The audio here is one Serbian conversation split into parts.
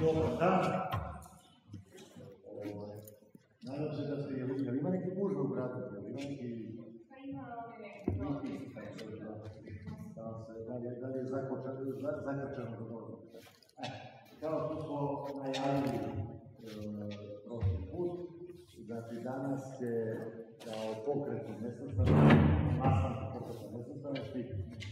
Dobar dan. Nadam se da ste jel ima neki gužve u gradu? Ima neki... Pa ima neki propis. Da li je zaključeno do toga? Kao što smo najavili prošli put, znači danas je kao pokretu nesvrstanosti, nastavno pokretu nesvrstanosti,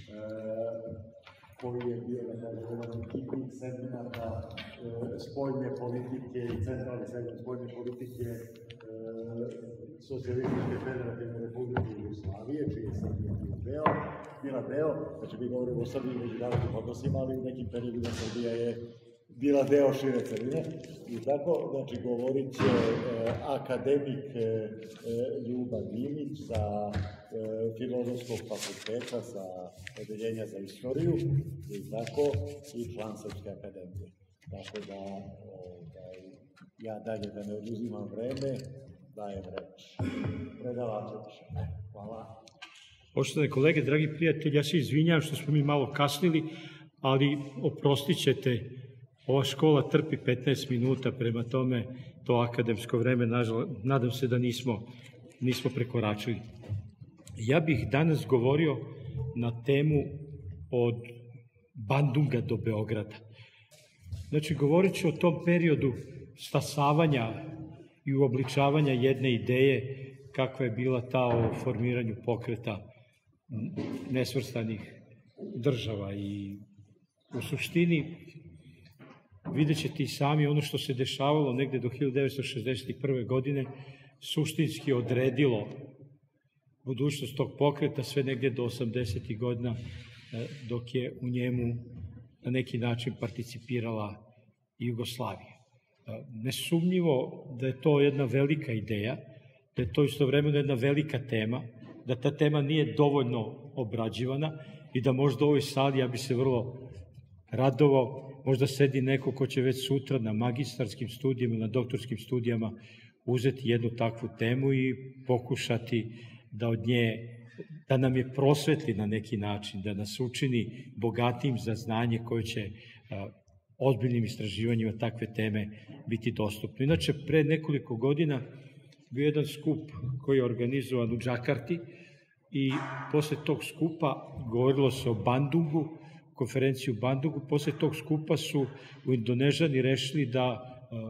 koji je bio jedan hitnik segmenta spoljne politike i centralni segment spoljne politike Socijalističke federativne republike Jugoslavije, čiji sam bila deo, znači mi govorimo o Srbiji i međunarodnim odnosima, ali u nekim periodima Srbija je bila deo šire celine i tako, znači govorit će akademik Ljuba Dimić sa Filozofskog fakulteta, sa odeljenja za istoriju i tako, i član Srpske akademije. Tako da ja dalje da ne oduzimam vreme, dajem reč. Predavačević. Hvala. Poštovane kolege, dragi prijatelji, ja se izvinjam što smo mi malo kasnili, ali oprostit ćete, ova škola trpi 15 minuta, prema tome to akademsko vreme, nadam se da nismo prekoračili. Ja bih danas govorio na temu od Bandunga do Beograda. Znači, govorit ću o tom periodu stasavanja i uobličavanja jedne ideje kakva je bila ta o formiranju pokreta nesvrstanih država i u suštini vidjet ćete i sami ono što se dešavalo negde do 1961. godine suštinski odredilo budućnost tog pokreta sve negde do 80. godina dok je u njemu na neki način participirala Jugoslavija. Nesumnjivo da je to jedna velika ideja, da je to istovremeno jedna velika tema, da ta tema nije dovoljno obrađivana i da možda u ovoj sali, ja bi se vrlo radovao, možda sedi neko ko će već sutra na magistarskim studijama, na doktorskim studijama uzeti jednu takvu temu i pokušati da od nje, da nam je prosvetli na neki način, da nas učini bogatijim za znanje koje će ozbiljnim istraživanjima takve teme biti dostupno. Inače, pre nekoliko godina bio jedan skup koji je organizovan u Džakarti i posle tog skupa govorilo se o Bandungu, konferenciju u Bandungu. Posle tog skupa su u Indonežani rešili da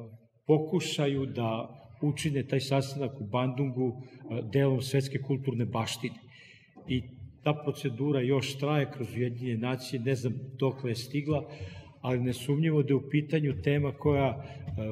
pokušaju da učine taj sastanak u Bandungu delom svetske kulturne baštine. I ta procedura još traje kroz Ujedinjene nacije, ne znam dokle je stigla, ali nesumnjivo da je u pitanju tema koja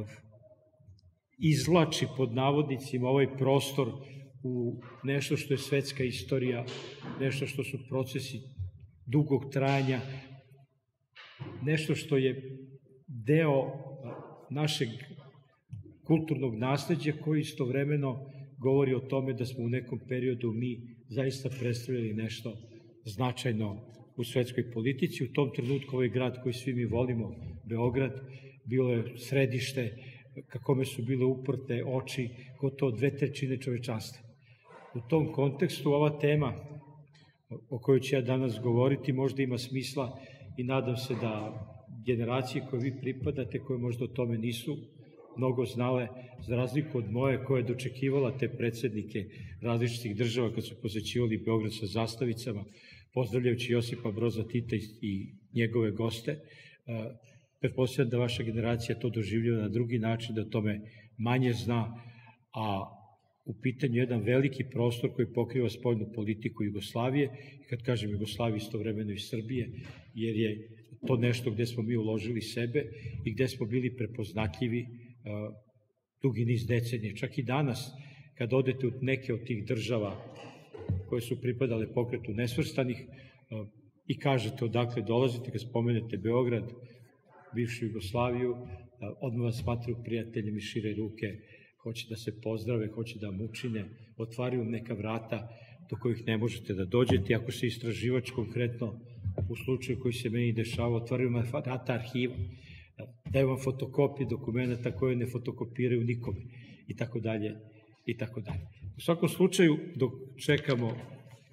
izvlači pod navodnicima ovaj prostor u nešto što je svetska istorija, nešto što su procesi dugog trajanja, nešto što je deo našeg kulturnog nasleđa koji istovremeno govori o tome da smo u nekom periodu mi zaista predstavljali nešto značajno u svetskoj politici. U tom trenutku ovaj grad koji svi mi volimo, Beograd, bilo je središte ka kome su bile uprte oči gotovo 2/3 čovečanstva. U tom kontekstu ova tema o kojoj ću ja danas govoriti možda ima smisla i nadam se da generacije koje vi pripadate, koje možda o tome nisu mnogo znale, za razliku od moje koja je dočekivala te predsednike različitih država kad su posećivali Beograd sa zastavicama, pozdravljajući Josipa Broza Tita i njegove goste. Pretpostavljam da vaša generacija to doživljava na drugi način, da o tome manje zna, a u pitanju je jedan veliki prostor koji pokriva spoljnu politiku Jugoslavije, i kad kažem Jugoslavije istovremeno i Srbije, jer je to nešto gde smo mi uložili sebe i gde smo bili prepoznatljivi dugi niz decenije. Čak i danas, kad odete u neke od tih država koje su pripadale pokretu nesvrstanih i kažete odakle dolazite, kad spomenete Beograd, bivšu Jugoslaviju, odmah vas smatraju prijateljem i šire ruke, hoće da se pozdrave, hoće da vam učine, otvaraju neka vrata do kojih ne možete da dođete. Ako se istraživač konkretno u slučaju koji se meni dešava, otvaraju vam vrata arhiva, daju vam fotokopije dokumenta koje ne fotokopiraju nikome i tako dalje i tako dalje. U svakom slučaju, dok čekamo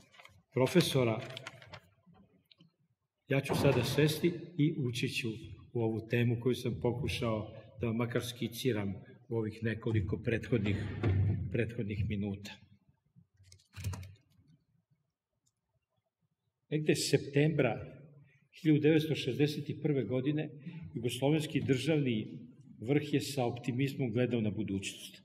profesora, ja ću sada sesti i ući ću u ovu temu koju sam pokušao da vam makar skiciram u ovih nekoliko prethodnih minuta. Negde septembra 1961. godine jugoslovenski državni vrh je sa optimizmom gledao na budućnost.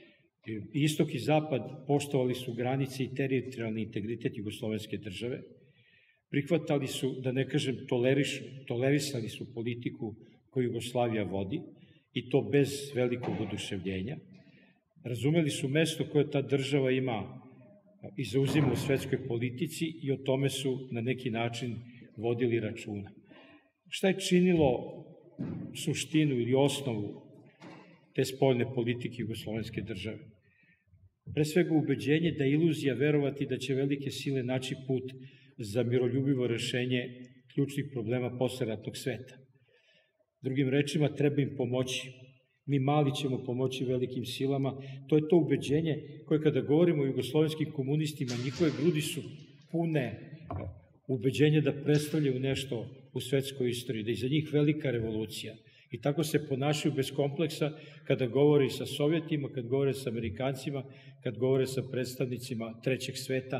Istok i zapad poštovali su granice i teritorijalni integritet jugoslovenske države, prihvatali su, da ne kažem tolerisali su politiku koju Jugoslavija vodi i to bez velikog oduševljenja. Razumeli su mesto koje ta država ima i zauzima u svetskoj politici i o tome su na neki način vodili računa. Šta je činilo suštinu ili osnovu te spoljne politike jugoslovenske države? Pre svega ubeđenje da je iluzija verovati da će velike sile naći put za miroljubivo rešenje ključnih problema posleratnog sveta. Drugim rečima, treba im pomoći. Mi mali ćemo pomoći velikim silama. To je to ubeđenje koje kada govorimo o jugoslovenskim komunistima, njihove grudi su pune ubeđenja da predstavljaju nešto u svetskoj istoriji, da je za njih velika revolucija. I tako se ponašaju bez kompleksa kada govore sa Sovjetima, kad govore sa Amerikancima, kad govore sa predstavnicima trećeg sveta,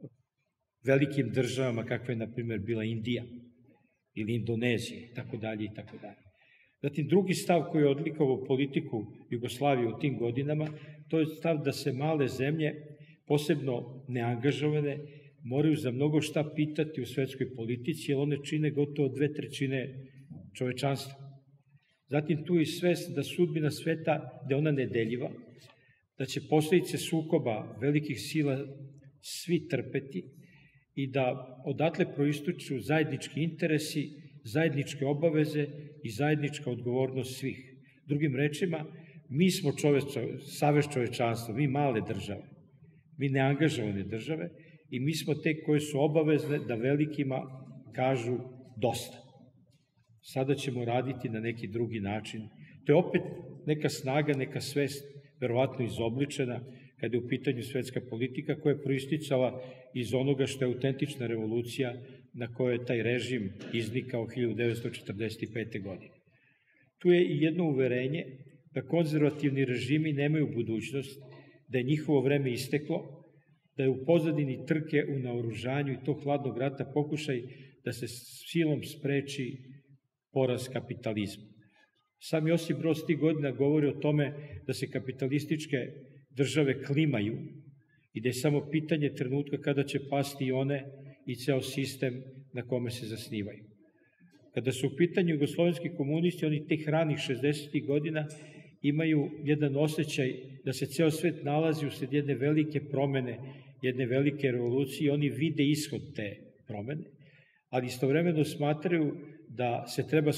velikim državama kakva je, na primjer, bila Indija ili Indonezija, tako dalje i tako dalje. Zatim, drugi stav koji je odlikovao politiku Jugoslavije u tim godinama, to je stav da se male zemlje, posebno neangažovane, moraju za mnogo šta pitati u svetskoj politici, jer one čine gotovo 2/3 čovečanstva. Zatim, tu je svest da sudbina sveta, da je ona nedeljiva, da će posledice sukoba velikih sila svi trpeti i da odatle proističu zajednički interesi, zajedničke obaveze i zajednička odgovornost svih. Drugim rečima, mi smo savez čovečanstva, mi male države, mi neangažovane države i mi smo te koje su obavezne da velikima kažu dosta. Sada ćemo raditi na neki drugi način. To je opet neka snaga, neka svest, verovatno izobličena, kada je u pitanju svetska politika koja je proisticala iz onoga što je autentična revolucija na kojoj je taj režim iznikao 1945. godine. Tu je i jedno uverenje da konzervativni režimi nemaju budućnost, da je njihovo vreme isteklo, da je u pozadini trke u naoružanju i to hladnog rata pokušaj da se silom spreči poraz kapitalizma. Sam Josip Broz tih godina govori o tome da se kapitalističke države klimaju i da je samo pitanje trenutka kada će pasti i one i ceo sistem na kome se zasnivaju. Kada su u pitanju jugoslovenski komunisti, oni tih ranih 60. godina imaju jedan osjećaj da se ceo svet nalazi usred jedne velike promene, jedne velike revolucije, oni vide ishod te promene, ali istovremeno smatraju da se treba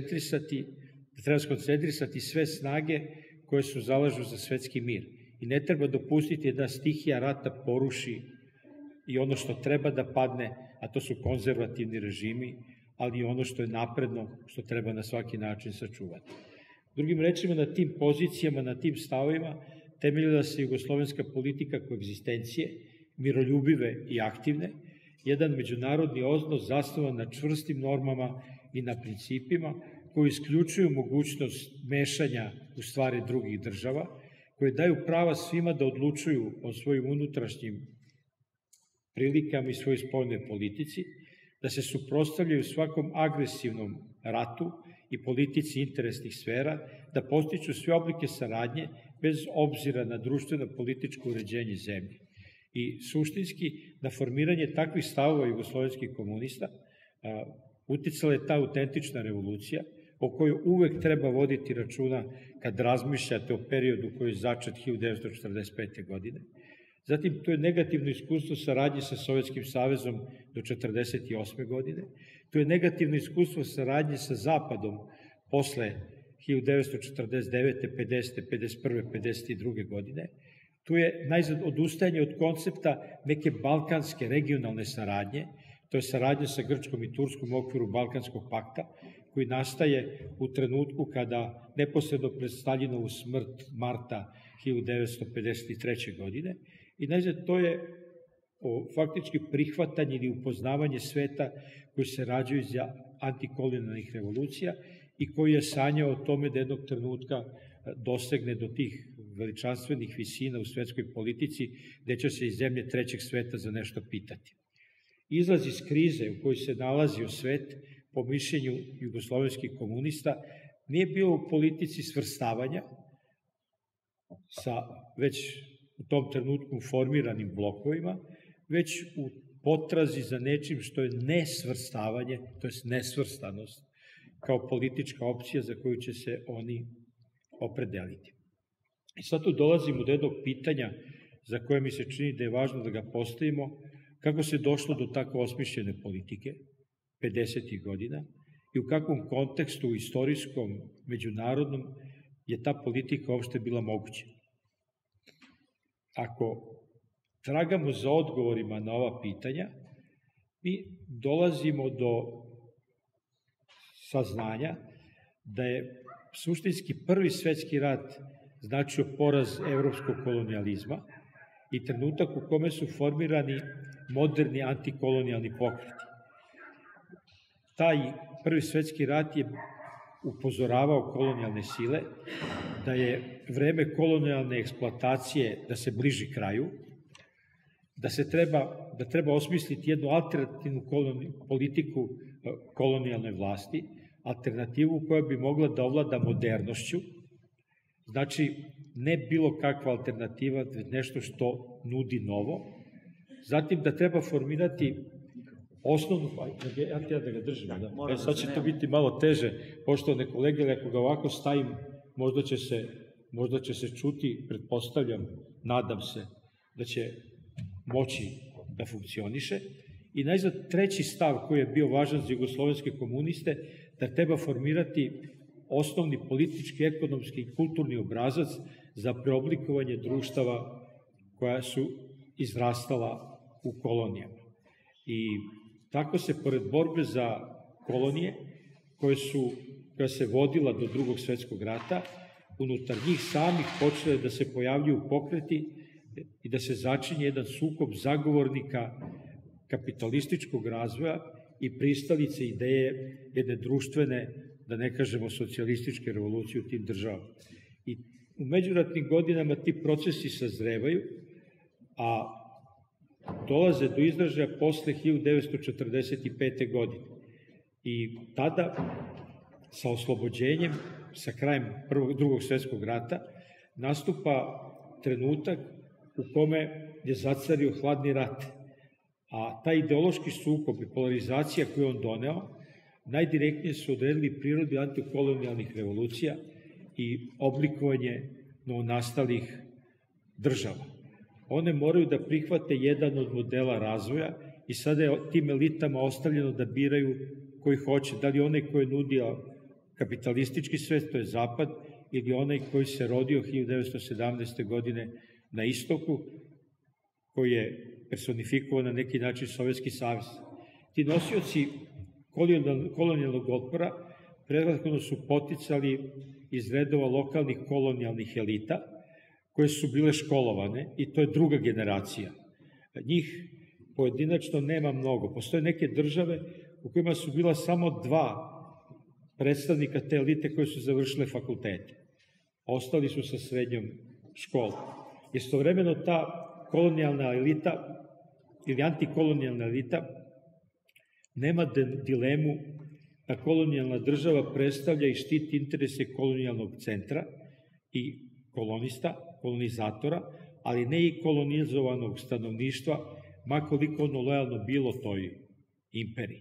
skoncentrisati sve snage koje su zalažu za svetski mir. I ne treba dopustiti da stihija rata poruši i ono što treba da padne, a to su konzervativni režimi, ali i ono što je napredno, što treba na svaki način sačuvati. Drugim rečima, na tim pozicijama, na tim stavovima temeljila se jugoslovenska politika koegzistencije, miroljubive i aktivne, jedan međunarodni odnos zasnovan na čvrstim normama i na principima koji isključuju mogućnost mešanja u stvari drugih država, koje daju prava svima da odlučuju o svojim unutrašnjim prilikama i svojoj spoljnoj politici, da se suprotstavljaju svakom agresivnom ratu i politici interesnih sfera, da postiču sve oblike saradnje bez obzira na društveno-političko uređenje zemlje. I suštinski, na formiranje takvih stavova jugoslovenskih komunista uticala je ta autentična revolucija, o kojoj uvek treba voditi računa kad razmišljate o periodu koji je začet 1945. godine. Zatim, to je negativno iskustvo saradnje sa Sovjetskim savezom do 1948. godine. To je negativno iskustvo saradnje sa Zapadom posle 1949., 50., 51., 52. godine. Tu je najzad odustajanje od koncepta neke balkanske regionalne saradnje, to je saradnja sa Grčkom i Turskom u okviru Balkanskog pakta, koji nastaje u trenutku kada neposredno pred Staljinovu smrt marta 1953. godine. I najzad to je faktički prihvatanje ili upoznavanje sveta koji se rađaju iz antikolonijalnih revolucija i koji je sanjao o tome da jednog trenutka dosegne do tih veličanstvenih visina u svetskoj politici, gde će se iz zemlje trećeg sveta za nešto pitati. Izlaz iz krize u kojoj se nalazio svet, po mišljenju jugoslovenskih komunista, nije bio u politici svrstavanja sa već u tom trenutku formiranim blokovima, već u potrazi za nečim što je nesvrstavanje, to je nesvrstanost, kao politička opcija za koju će se oni opredeliti. I sad tu dolazimo do jednog pitanja za koje mi se čini da je važno da ga postavimo, kako se došlo do tako osmišljene politike 50. godina i u kakvom kontekstu istorijskom, međunarodnom je ta politika uopšte bila moguća. Ako tragamo za odgovorima na ova pitanja, mi dolazimo do saznanja da je suštinski prvi svetski rat značio poraz evropskog kolonijalizma i trenutak u kome su formirani moderni antikolonijalni pokreti. Taj prvi svetski rat je upozoravao kolonijalne sile da je vreme kolonijalne eksploatacije da se bliži kraju, da treba osmisliti jednu alternativnu politiku kolonijalne vlasti, alternativu koja bi mogla da ovlada modernošću, znači ne bilo kakva alternativa, nešto što nudi novo. Zatim da treba formirati osnovnu, ja ti da ga držim, da. Sad će to biti malo teže, poštovane kolege, ali ako ga ovako stavim, možda će se čuti, pretpostavljam, nadam se, da će moći da funkcioniše. I najzad treći stav koji je bio važan za jugoslovenske komuniste, da treba formirati osnovni politički, ekonomski i kulturni obrazac za preoblikovanje društava koja su izrastala u kolonijama. I tako se, pored borbe za kolonije, koja se vodila do Drugog svetskog rata, unutar njih samih počele da se pojavljuju pokreti i da se začinje jedan sukob zagovornika kapitalističkog razvoja i pristalice ideje jedne društvene, da ne kažemo socijalističke revolucije u tim državama. I u međuratnim godinama ti procesi sazrevaju, a dolaze do izražaja posle 1945. godine. I tada, sa oslobođenjem, sa krajem Drugog svetskog rata, nastupa trenutak u kome je zacario hladni rat. A taj ideološki sukob i polarizacija koju on doneo, najdirektnije su odredili prirodu antikolonijalnih revolucija i oblikovanje novonastalih država. One moraju da prihvate jedan od modela razvoja i sada je tim elitama ostavljeno da biraju koji hoće, da li onaj koji je nudio kapitalistički svet, to je Zapad, ili onaj koji se rodio 1917. godine na istoku, koji je personifikovan na neki način Sovjetski savez. Ti nosioci kolonijalnog otpora prethodno su poticali iz redova lokalnih kolonijalnih elita, koje su bile školovane, i to je druga generacija. Njih pojedinačno nema mnogo. Postoje neke države u kojima su bila samo 2 predstavnika te elite koje su završile fakultete. Ostali su sa srednjom školom. Istovremeno ta kolonijalna elita ili antikolonijalna elita nema dilemu da kolonijalna država predstavlja i štiti interese kolonijalnog centra i kolonista, kolonizatora, ali ne i kolonizovanog stanovništva, makoliko ono lojalno bilo toj imperiji.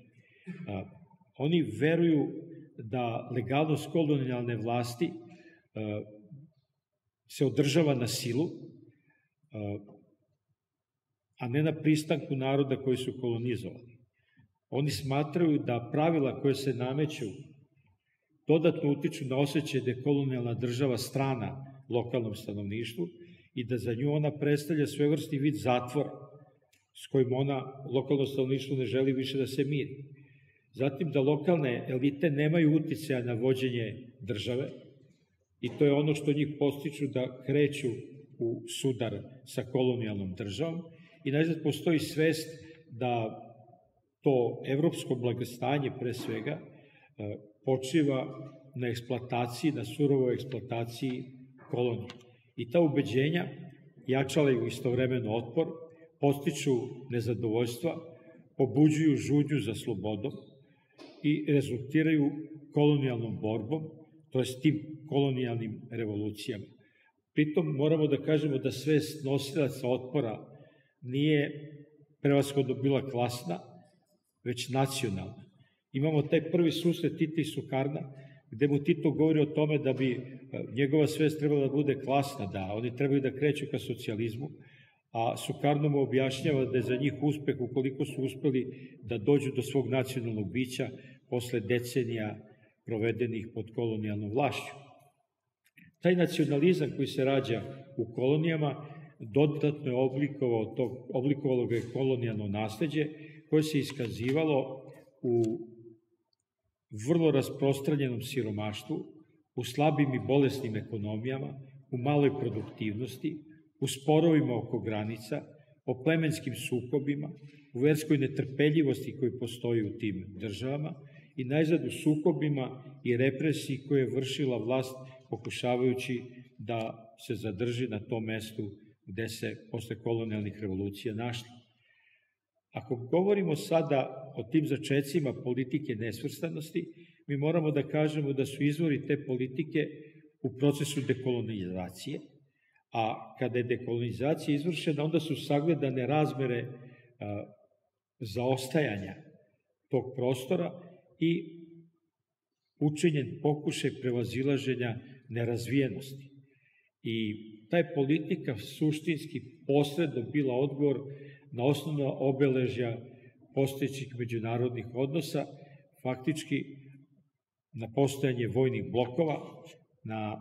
Oni veruju da legalnost kolonijalne vlasti se održava na silu, a ne na pristanku naroda koji su kolonizovani. Oni smatraju da pravila koje se nameću dodatno utiču na osjećaj da je kolonijalna država strana lokalnom stanovništvu i da za nju ona predstavlja svojevrsni vid zatvora s kojim lokalno stanovništvo ne želi više da se miri. Zatim da lokalne elite nemaju uticaja na vođenje države i to je ono što njih postiču da kreću u sudar sa kolonijalnom državom i najzad postoji svest da to evropsko blagostanje pre svega počiva na eksploataciji, na surovoj eksploataciji kolonije. I ta ubeđenja jačaju istovremeno otpor, podstiču nezadovoljstva, pobuđuju žudnju za slobodom i rezultiraju kolonijalnom borbom, to je tim kolonijalnim revolucijama. Pritom moramo da kažemo da svest nosilaca otpora nije prevashodno bila klasna, već nacionalna. Imamo taj prvi susret Tita i Sukarna, gde mu Tito govori o tome da bi njegova svest trebala da bude klasna, da oni trebaju da kreću ka socijalizmu, a Sukarno mu objašnjava da je za njih uspeh ukoliko su uspeli da dođu do svog nacionalnog bića posle decenija provedenih pod kolonijalnom vlašću. Taj nacionalizam koji se rađa u kolonijama dodatno je oblikovalo ga je kolonijalno nasleđe koje se iskazivalo u vrlo rasprostranjenom siromaštvu, u slabim i bolesnim ekonomijama, u maloj produktivnosti, u sporovima oko granica, o plemenskim sukobima, u verskoj netrpeljivosti koji postoji u tim državama i najzad u sukobima i represiji koje je vršila vlast pokušavajući da se zadrži na tom mestu gde se posle kolonijalnih revolucija našla. Ako govorimo sada o tim začecima politike nesvrstanosti, mi moramo da kažemo da su izvori te politike u procesu dekolonizacije, a kada je dekolonizacija izvršena, onda su sagledane razmere zaostajanja tog prostora i učinjen pokušaj prevazilaženja nerazvijenosti. I ta je politika suštinski posredno bila odgovor na osnovna obeležja postojećih međunarodnih odnosa, faktički na postojanje vojnih blokova, na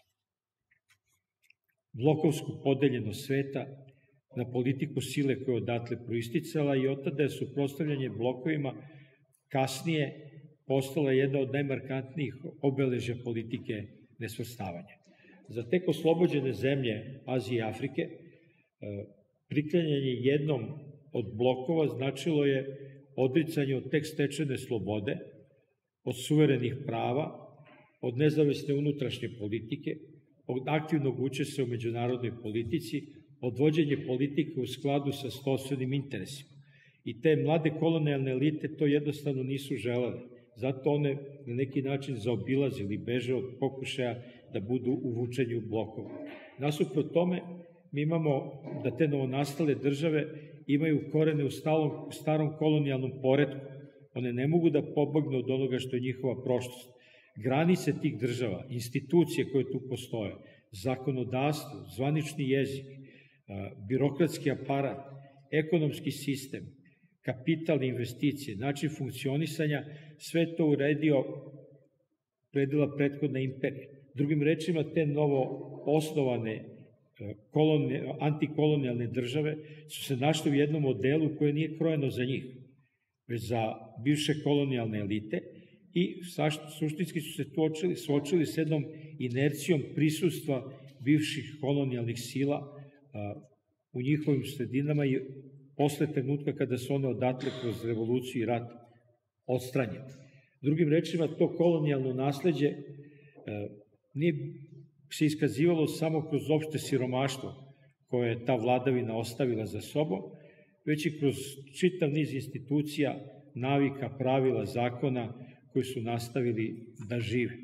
blokovsku podeljenost sveta, na politiku sile koja je odatle proisticala i od tada je suprotstavljanje blokovima kasnije postala jedna od najmarkantnijih obeležja politike nesvrstavanja. Za tek oslobođene zemlje Azije i Afrike, priklanjanje jednom od blokova značilo je odricanje od tek stečene slobode, od suverenih prava, od nezavisne unutrašnje politike, od aktivnog učešća u međunarodnoj politici, od vođenja politike u skladu sa sopstvenim interesima. I te mlade kolonijalne elite to jednostavno nisu želele. Zato one na neki način zaobilazili, beže od pokušaja da budu uvučeni u blokove. Nasuprot tome, mi imamo da te novonastale države imaju korene u starom kolonijalnom poretku. One ne mogu da pobegnu od onoga što je njihova prošlost. Granice tih država, institucije koje tu postoje, zakonodavstvo, zvanični jezik, birokratski aparat, ekonomski sistem, kapital i investicije, način funkcionisanja, sve to uredila prethodna imperija. Drugim rečima, te novo osnovane antikolonijalne države su se našle u jednom modelu koje nije krojeno za njih, već za bivše kolonijalne elite i suštinski su se suočili s jednom inercijom prisustva bivših kolonijalnih sila u njihovim sredinama i posle trenutka kada su one odatle kroz revoluciju i rat odstranjene. Drugim rečima, to kolonijalno nasleđe nije se iskazivalo samo kroz opšte siromaštvo koje je ta vladavina ostavila za sobom, već i kroz čitav niz institucija, navika, pravila, zakona koji su nastavili da žive.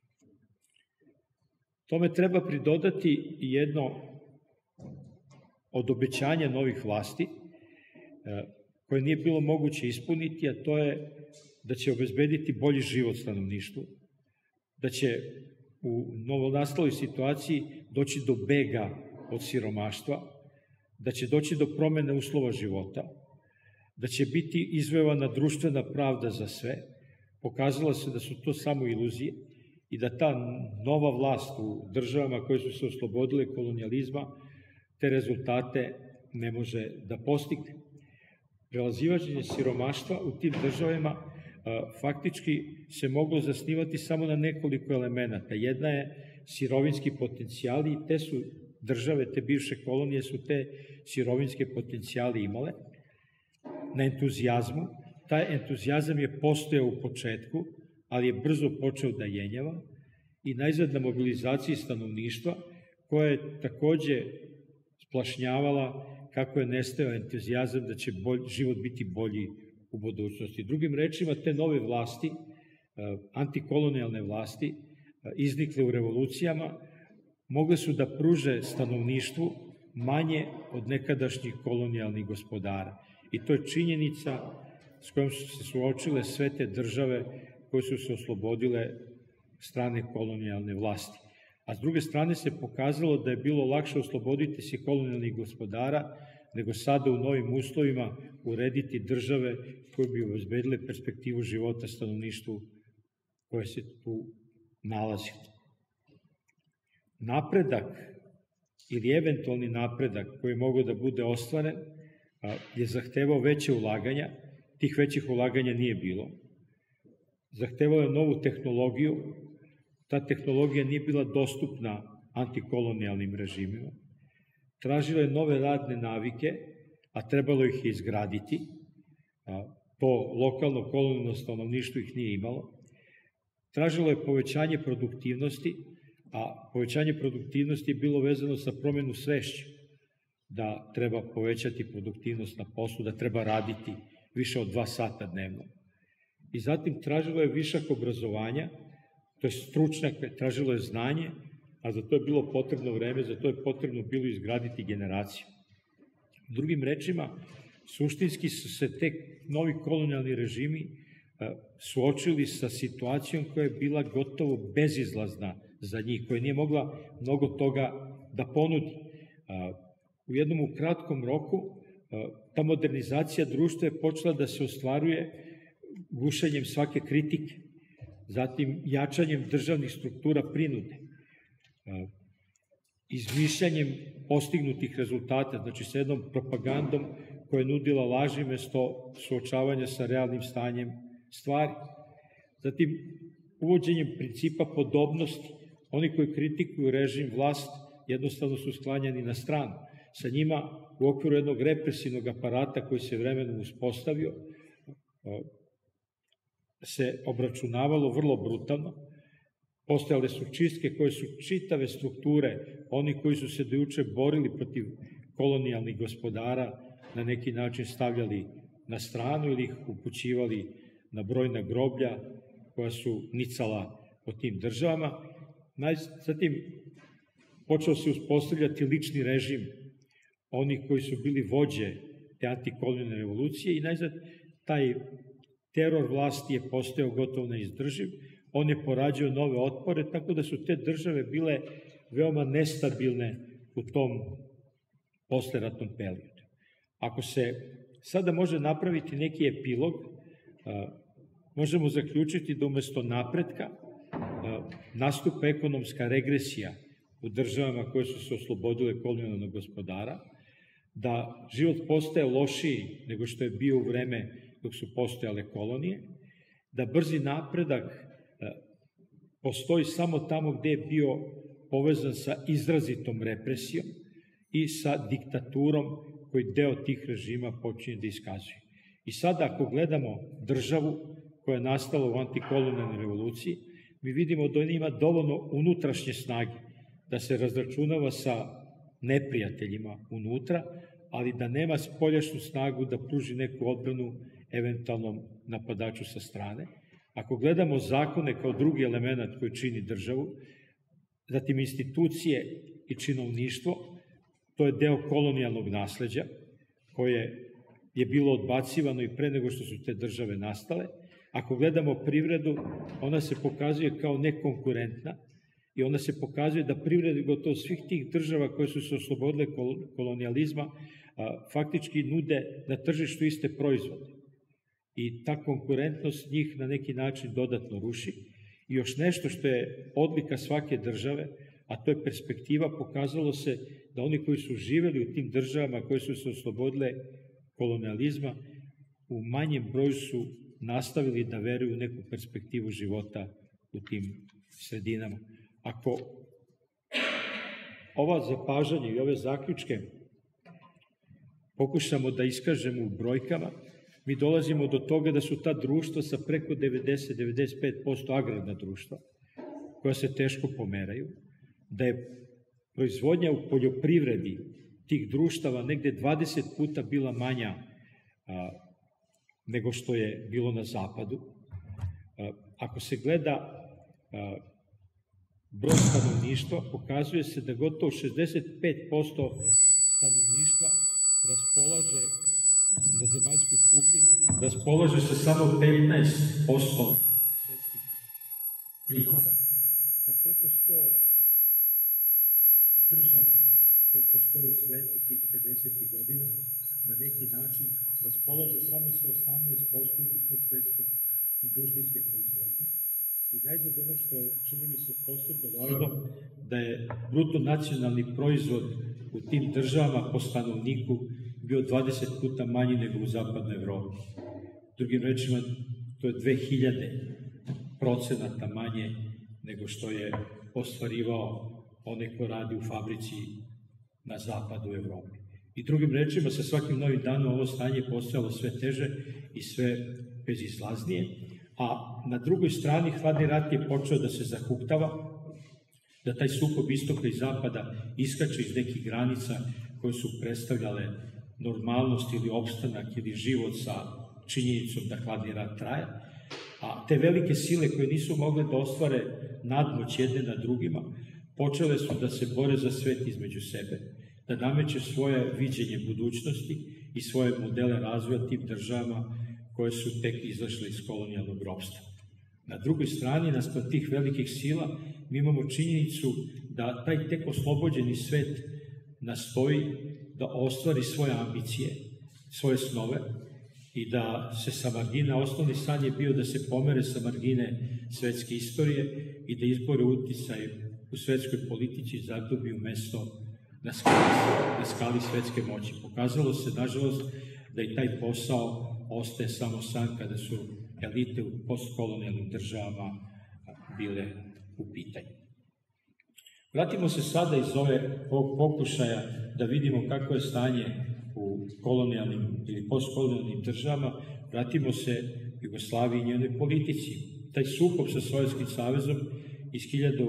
Tome treba pridodati jedno od obećanja novih vlasti, koje nije bilo moguće ispuniti, a to je da će obezbediti bolji život stanovništvu, da će u novonastaloj situaciji doći do bega od siromaštva, da će doći do promene uslova života, da će biti izvojevana društvena pravda za sve. Pokazalo se da su to samo iluzije i da ta nova vlast u državama koje su se oslobodile kolonijalizma te rezultate ne može da postigne. Prelazivaženje siromaštva u tim državama faktički se moglo zasnivati samo na nekoliko elemenata. Jedna je sirovinski potencijali i te su države, te bivše kolonije su te sirovinske potencijali imale na entuzijazmu. Taj entuzijazam je postojao u početku, ali je brzo počeo da jenjava i najzad na mobilizaciji stanovništva, koja je takođe splašnjavala kako je nestao entuzijazam da će život biti bolji u budućnosti. Drugim rečima, te nove vlasti, antikolonijalne vlasti, iznikle u revolucijama, mogle su da pruže stanovništvu manje od nekadašnjih kolonijalnih gospodara. I to je činjenica s kojom su se suočile sve te države koje su se oslobodile strane kolonijalne vlasti. A s druge strane se pokazalo da je bilo lakše osloboditi se kolonijalnih gospodara nego sada u novim uslovima urediti države koje bi obezbedile perspektivu života stanovništvu koje se tu nalazi. Napredak ili eventualni napredak koji je mogao da bude ostvaren je zahtevao veće ulaganja, tih većih ulaganja nije bilo. Zahtevao je novu tehnologiju, ta tehnologija nije bila dostupna antikolonijalnim režimima. Tražila je nove radne navike, a trebalo ih je izgraditi. To lokalno kolonijalno stanovništvo ih nije imalo. Tražilo je povećanje produktivnosti, a povećanje produktivnosti je bilo vezano sa promjenu svešća, da treba povećati produktivnost na poslu, da treba raditi više od 2 sata dnevno. I zatim tražilo je višak obrazovanja, to je stručnjake, tražilo je znanje, a za to je bilo potrebno vreme, za to je potrebno bilo izgraditi generaciju. Drugim rečima, suštinski su se tek novi kolonijalni režimi suočili sa situacijom koja je bila gotovo bezizlazna za njih, koja nije mogla mnogo toga da ponudi. U jednom kratkom roku ta modernizacija društva je počela da se ostvaruje gušenjem svake kritike, zatim jačanjem državnih struktura prinude, izmišljanjem postignutih rezultata, znači sa jednom propagandom koja je nudila laži mesto suočavanja sa realnim stanjem stvari. Zatim, uvođenjem principa podobnosti, oni koji kritikuju režim, vlast, jednostavno su sklanjani na stranu. Sa njima, u okviru jednog represivnog aparata koji se vremenom uspostavio, se obračunavalo vrlo brutalno. Postojale su čistke koje su čitave strukture, oni koji su se dojuče borili protiv kolonijalnih gospodara, na neki način stavljali na stranu ili ih upućivali na brojna groblja koja su nicala po tim državama. Zatim, počeo se uspostavljati lični režim onih koji su bili vođe te antikolonijalne revolucije i najzad taj teror vlasti je postao gotovo neizdrživ, on je porađao nove otpore, tako da su te države bile veoma nestabilne u tom posleratnom periodu. Ako se sada može napraviti neki epilog, možemo zaključiti da umesto napretka nastupa ekonomska regresija u državama koje su se oslobodile kolonijalnog gospodara, da život postaje lošiji nego što je bio u vreme dok su postojale kolonije, da brzi napredak postoji samo tamo gde je bio povezan sa izrazitom represijom i sa diktaturom koji deo tih režima počinje da iskazuje. I sada ako gledamo državu koja je nastala u antikolonijalnoj revoluciji, mi vidimo da ona ima dovoljno unutrašnje snage da se razračunava sa neprijateljima unutra, ali da nema spoljašnju snagu da pruži neku odbranu eventualnom napadaču sa strane. Ako gledamo zakone kao drugi element koji čini državu, zatim institucije i činovništvo, to je deo kolonijalnog nasleđa koje je bilo odbacivano i pre nego što su te države nastale. Ako gledamo privredu, ona se pokazuje kao nekonkurentna i ona se pokazuje da privrede gotovo svih tih država koje su se oslobodile kolonijalizma faktički nude na tržištu iste proizvode. I ta konkurentnost njih na neki način dodatno ruši. I još nešto što je odlika svake države, a to je perspektiva, pokazalo se da oni koji su živeli u tim državama koje su se oslobodile kolonijalizma, u manjem broju su nastavili da veruju u neku perspektivu života u tim sredinama. Ako ova zapažanja i ove zaključke pokušamo da iskažemo u brojkama, mi dolazimo do toga da su ta društva sa preko 90-95% agrarna društva, koja se teško pomeraju, da je proizvodnja u poljoprivredi tih društava negde 20 puta bila manja nego što je bilo na zapadu. Ako se gleda broj stanovništva, pokazuje se da gotovo 65% stanovništva raspolaže na zemaljskoj kugli, raspolaže se samo 15% svetskih prihoda, da preko 100 država koje postoje u svetu tih 50. godina na neki način raspolaže samo sa 18% ukupnog svetske industrijske proizvodnje. I najzad ono što je, čini mi se, posebno važno, da je bruto nacionalni proizvod u tim državama po stanovniku bio 20 puta manji nego u zapadnoj Evropi. Drugim rečima, to je 2000% manje nego što je ostvarivao onaj ko radi u fabrici na zapadu Evrope. I drugim rečima, sa svakim novim danom ovo stanje postojalo sve teže i sve bezizlaznije, a na drugoj strani hladni rat je počeo da se zahuktava, da taj sukob istoka i zapada iskače iz nekih granica koje su predstavljale normalnost ili opstanak ili život sa činjenicom da hladni rat traje, a te velike sile koje nisu mogle da ostvare nadmoć jedne na drugima, počele su da se bore za svet između sebe, da nameće svoje viđenje budućnosti i svoje modele razvoja tim državama koje su tek izašle iz kolonijalnog ropstva. Na drugoj strani, naspram tih velikih sila, mi imamo činjenicu da taj tek oslobođeni svet nastoji da ostvari svoje ambicije, svoje snove i da se sa margina, osnovni san je bio da se pomere sa margine svetske istorije i da izbore uticaj u svetskoj politici i zadobiju mesto na skali svetske moći. Pokazalo se, nažalost, da i taj posao ostaje samo san kada su elite u postkolonijalnim državama bile u pitanju. Vratimo se sada iz ovog pokušaja da vidimo kako je stanje u kolonijalnim ili postkolonijalnim državama, vratimo se Jugoslaviji i njenoj politici. Taj sukob sa Sovjetskim savezom iz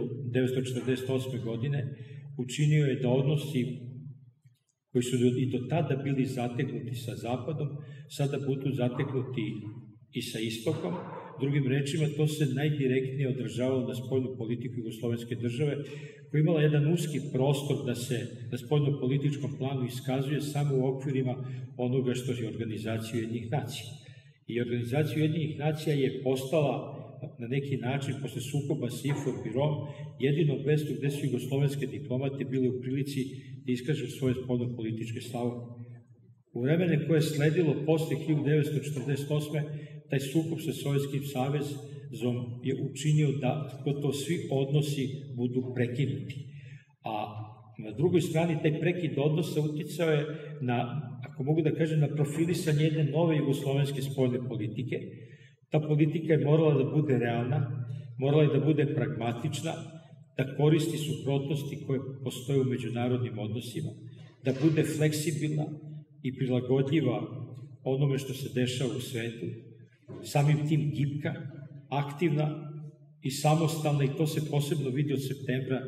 1948. godine učinio je da odnosi koji su i do tada bili zategnuti sa Zapadom, sada budu zategnuti i sa Istokom. Drugim rečima, to se najdirektnije odražavalo na spoljnu politiku jugoslovenske države, koja je imala jedan uski prostor da se na spoljno-političkom planu iskazuje samo u okvirima onoga što je Organizacija Ujedinjenih nacija. I Organizacija Ujedinjenih nacija je postala na neki način, posle sukoba sa Inforbirom, jedino mesto gde su jugoslovenske diplomate bile u prilici da iskažu svoje spoljno-političke stavove. U vremene koje je sledilo posle 1948. taj sukob sa Sovjetskim savezom je učinio da gotovo svi odnosi budu prekinuti. A na drugoj strani taj prekid odnosa uticao je na, ako mogu da kažem, na profilisanje jedne nove jugoslovenske spoljne politike. Ta politika je morala da bude realna, morala je da bude pragmatična, da koristi suprotnosti koje postoje u međunarodnim odnosima, da bude fleksibilna i prilagodljiva onome što se dešava u svetu, samim tim gibka, aktivna i samostalna, i to se posebno vidi od septembra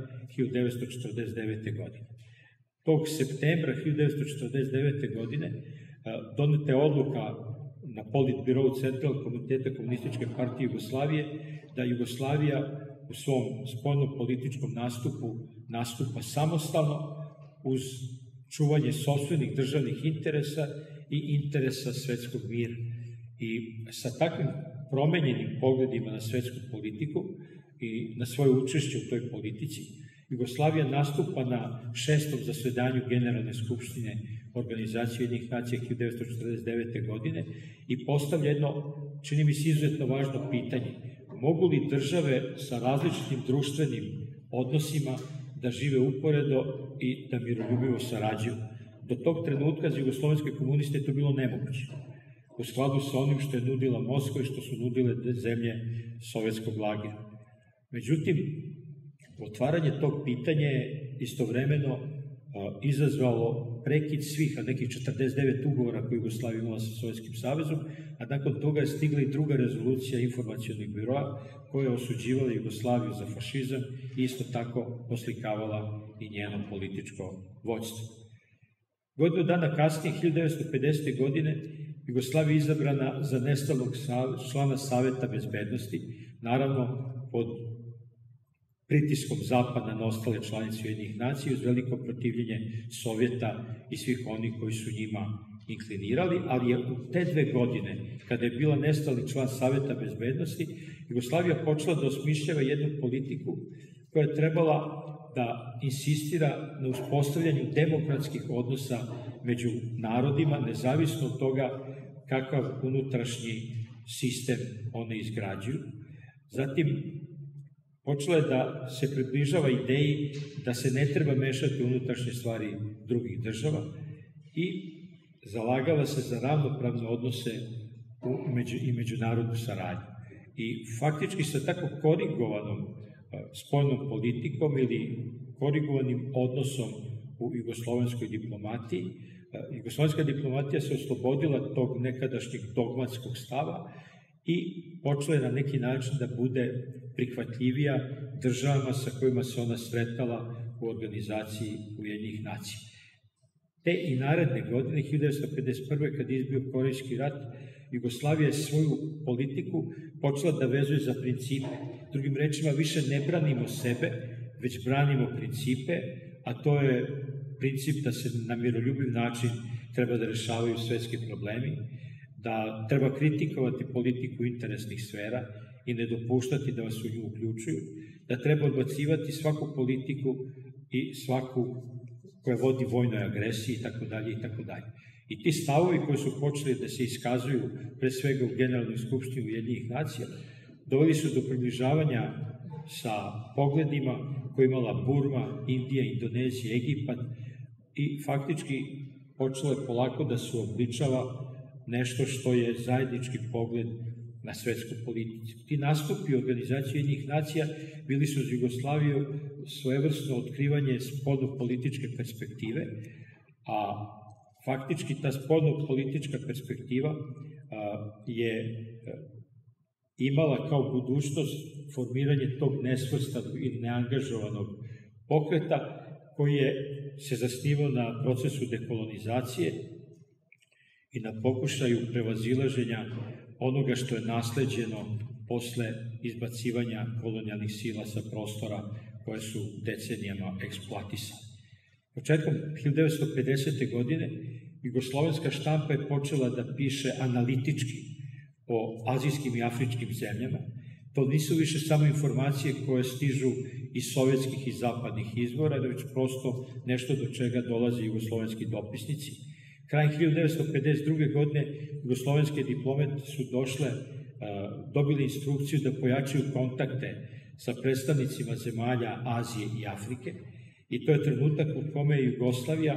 1949. godine. Tog septembra 1949. godine doneta je odluka na Politbirovu Centralnog komiteta Komunističke partije Jugoslavije da Jugoslavija u svom spoljno-političkom nastupa samostalno uz čuvanje sopstvenih državnih interesa i interesa svetskog mira. I sa takvim promenjenim pogledima na svetsku politiku i na svoje učešće u toj politici, Jugoslavija nastupa na 6. zasedanju Generalne skupštine Organizacije Ujedinjenih nacija 1949. godine i postavlja jedno, čini mi se, izuzetno važno pitanje. Mogu li države sa različitim društvenim odnosima da žive uporedo i da miroljubivo sarađuju? Do tog trenutka za jugoslovenske komuniste je to bilo nemoguće, u skladu sa onim što je nudila Moskva i što su nudile zemlje sovjetskog lagera. Međutim, otvaranje tog pitanja je istovremeno izazvalo prekid svih, a nekih 49 ugovora koje Jugoslavija imala sa Sovjetskim savezom, a nakon toga je stigla i druga rezolucija informacionih biroa koja je osuđivala Jugoslaviju za fašizam i isto tako oslikavala i njeno političko vođstvo. Godinu dana kasnije, 1950. godine, Jugoslavija je izabrana za nestalnog člana Saveta bezbednosti, naravno pod pritiskom Zapada na ostale članice Ujedinjenih nacija uz veliko protivljenje Sovjeta i svih onih koji su njima inklinirali, ali je u te 2 godine, kada je bila nestalni član Saveta bezbednosti, Jugoslavija počela da osmišljava jednu politiku koja je trebala da insistira na uspostavljanju demokratskih odnosa među narodima, nezavisno od toga kakav unutrašnji sistem one izgrađuju. Zatim, počela je da se približava ideji da se ne treba mešati u unutrašnje stvari drugih država i zalagala se za ravnopravne odnose i međunarodnu saradnju. I faktički sa tako korigovanom spoljnom politikom ili korigovanim odnosom u jugoslovenskoj diplomatiji, jugoslovenska diplomatija se oslobodila tog nekadašnjeg dogmatskog stava i počela je na neki način da bude prihvatljivija državama sa kojima se ona sretala u organizaciji Ujedinjenih nacija. Te i naredne godine, 1951. kad je izbio Korejski rat, Jugoslavija je svoju politiku počela da vezuje za principe. Drugim rečima, više ne branimo sebe, već branimo principe, a to je princip da se na miroljubiv način treba da rešavaju svetski problemi, da treba kritikovati politiku interesnih sfera i ne dopuštati da vas u nju uključuju, da treba odbacivati svaku politiku i svaku koja vodi vojnoj agresiji itd. itd. I ti stavovi koji su počeli da se iskazuju pre svega u Generalnoj skupštini Ujedinjenih nacija doveli su do približavanja sa pogledima koje imala Burma, Indija, Indonezija, Egipat i faktički počelo je polako da se uobličava nešto što je zajednički pogled na svetsku politiku. Ti nastupi organizacije Ujedinjenih nacija bili su za Jugoslaviju svojevrsno otkrivanje spoljno-političke perspektive, a faktički ta spoljno-politička perspektiva je imala kao budućnost formiranje tog nesvrstanog i neangažovanog pokreta koji je se zasnivao na procesu dekolonizacije i na pokušaju prevazilaženja onoga što je nasleđeno posle izbacivanja kolonijalnih sila sa prostora koje su decenijama eksploatisane. Početkom 1950. godine jugoslovenska štampa je počela da piše analitički o azijskim i afričkim zemljama. To nisu više samo informacije koje stižu iz sovjetskih i zapadnih izvora, već prosto nešto do čega dolaze jugoslovenski dopisnici. Krajem 1952. godine jugoslovenske diplomate su dobili instrukciju da pojačaju kontakte sa predstavnicima zemalja Azije i Afrike i to je trenutak u kome je Jugoslavija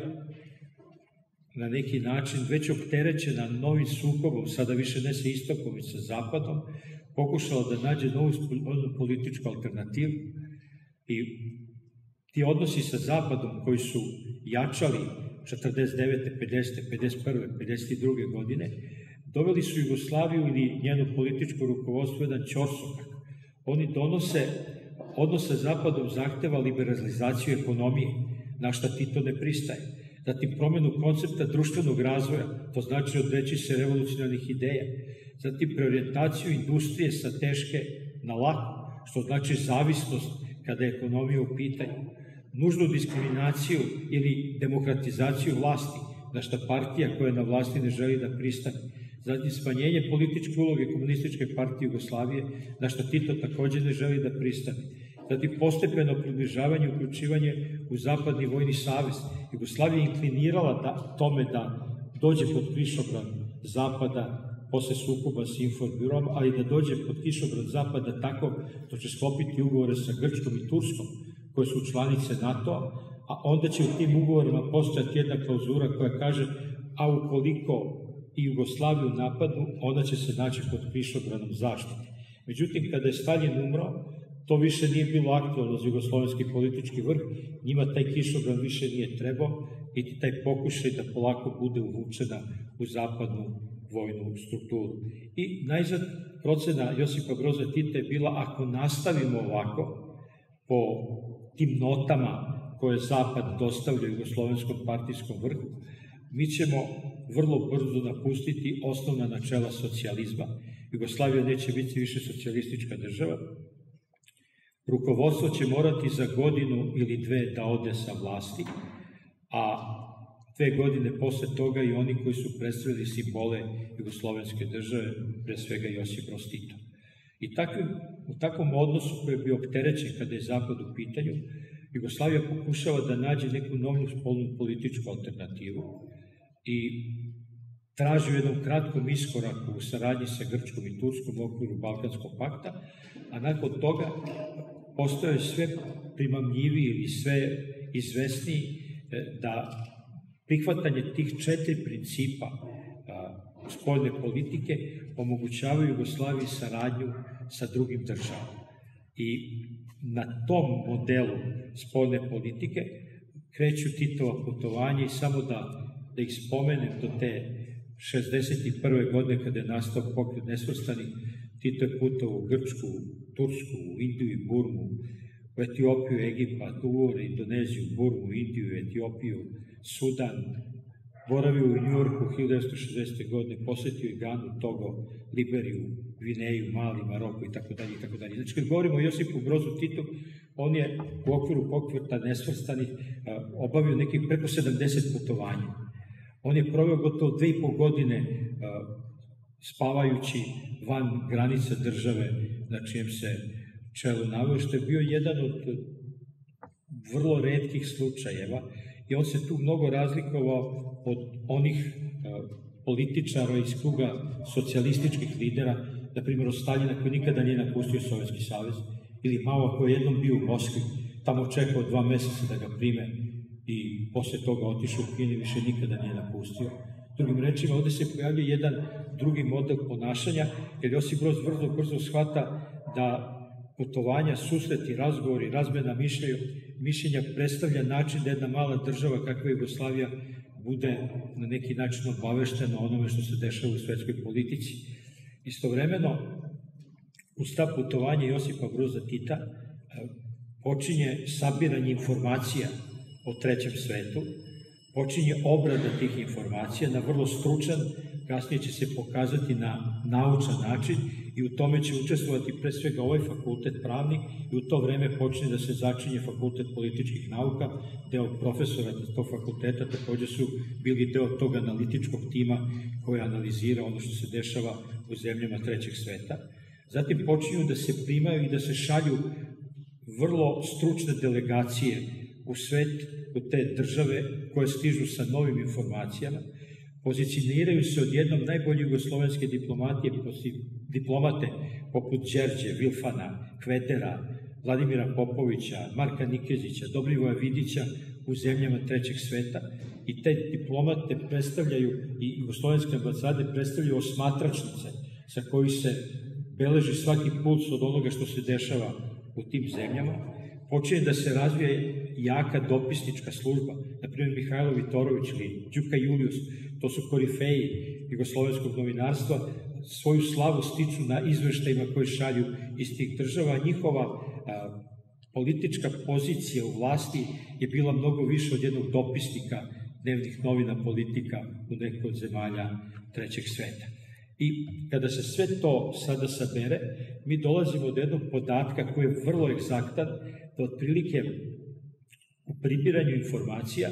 na neki način već opterećena novim sukobom, sada više ne sa istokom, već sa zapadom, pokušala da nađe novu političku alternativu i ti odnosi sa zapadom koji su jačali 49., 50., 51., 52. godine, doveli su Jugoslaviju ili njeno političko rukovodstvo jedan ćorsokak. Oni odnos sa zapadom zahteva liberalizaciju ekonomije, na šta Tito ne pristaje. Zatim promenu koncepta društvenog razvoja, to znači odreći se revolucionarnih ideja. Zatim preorijentaciju industrije sa teške na lako, što znači zavisnost kada je ekonomija u pitanju. Nužnu diskriminaciju ili demokratizaciju vlasti, na šta partija koja je na vlasti ne želi da pristane. Zatim smanjenje političke uloge Komunističke partije Jugoslavije, na što Tito takođe ne želi da pristane. Zatim postepeno približavanje i uključivanje u Zapadni vojni savez. Jugoslavija je inklinirala tome da dođe pod kišobran Zapada posle sukoba s Informbirom, ali da dođe pod kišobran Zapada tako što će sklopiti ugovore sa Grčkom i Turskom, koje su članice NATO-a, a onda će u tim ugovorima postojati jedna klauzura koja kaže, a ukoliko i Jugoslaviju napadnu, ona će se naći pod kišobranom zaštite. Međutim, kada je Stalin umro, to više nije bilo aktualno za jugoslovenski politički vrh, njima taj kišobran više nije trebao, niti taj pokušaj da polako bude uvučena u zapadnu vojnu strukturu. I najzad procena Josipa Broza Tita je bila, ako nastavimo ovako, po tim notama koje Zapad dostavlja jugoslovenskom partijskom vrhu, mi ćemo vrlo brzo napustiti osnovna načela socijalizma. Jugoslavija neće biti više socijalistička država. Rukovodstvo će morati za godinu ili dve da ode sa vlasti, a 2 godine posle toga i oni koji su predstavili simbole jugoslovenske države, pre svega Josip Broz Tito. I u takvom odnosu koji je bio opterećen kada je Zapad u pitanju, Jugoslavija pokušava da nađe neku novu spoljnu političku alternativu i traži u jednom kratkom iskoraku u saradnji sa Grčkom i Turskom u okviru Balkanskog pakta, a nakon toga postoje sve primamljiviji ili sve izvesniji da prihvatanje tih 4 principa spoljne politike omogućavaju Jugoslaviji saradnju sa drugim državama. I na tom modelu spoljne politike kreću Titova putovanja i samo da ih spomenem do te 61. godine kada je nastao Pokret nesvrstanih, Tito je putovao u Grčku, Tursku, Indiju i Burmu, u Etiopiju, Egipat, Uor, Indoneziju, Burmu, Indiju, Etiopiju, Sudan, boravio u Njujorku 1960. godine, posetio i Ganu, Togo, Liberiju, Gvineju, Mali, Maroko i tako dalje i tako dalje. Znači, kad govorimo o Josipu Brozu Titu, on je u okviru Pokreta nesvrstanih obavio nekih preko 70 putovanja. On je proveo gotovo 2,5 godine spavajući van granica države na čijem se čelu naveo, što je bio jedan od vrlo retkih slučajeva i on se tu mnogo razlikovao od onih političara iz kruga socijalističkih lidera, na primjer od Staljina koji nikada nije napustio Sovjetski savez, ili Mao koji je jednom bio u Moskvi, tamo čekao 2 meseca da ga prime i posle toga otišao u Kini, više nikada nije napustio. Drugim rečima, ovde se pojavlja jedan drugi model ponašanja, jer Josip Broz vrlo brzo shvata da putovanja, susreti, razgovori, razmena mišljenja predstavlja način da jedna mala država kakva je Jugoslavija bude na neki način obaveštena o onome što se dešava u svetskoj politici. Istovremeno, uz ta putovanja Josipa Broza Tita počinje sabiranje informacija o trećem svetu, počinje obrada tih informacija na vrlo stručan, kasnije će se pokazati na naučan način i u tome će učestvovati pre svega ovaj fakultet pravni i u to vreme počne da se začinje fakultet političkih nauka, deo profesora tog fakulteta takođe su bili deo tog analitičkog tima koji analizira ono što se dešava u zemljama trećeg sveta. Zatim počinju da se primaju i da se šalju vrlo stručne delegacije u svet, u te države koje stižu sa novim informacijama, pozicioniraju se odjednom najbolje jugoslovenske diplomate poput Đerđe, Vilfana, Kvedera, Vladimira Popovića, Marka Nikezića, Dobrivoja Vidića u zemljama trećeg sveta i te diplomate predstavljaju i jugoslovenske ambasade predstavljaju osmatračnice sa koji se beleži svaki puls od onoga što se dešava u tim zemljama. Počinje da se razvije jaka dopisnička služba, na primjer Mihajlo Vitorović ili Đuka Julius, to su korifeji jugoslovenskog novinarstva, svoju slavu stiču na izveštajima koje šalju iz tih država. Njihova politička pozicija u vlasti je bila mnogo više od jednog dopisnika dnevnih novina politika u nekoj od zemalja trećeg sveta. I kada se sve to sada sabere, mi dolazimo do jednog podatka koji je vrlo egzaktan, da otprilike u pribiranju informacija,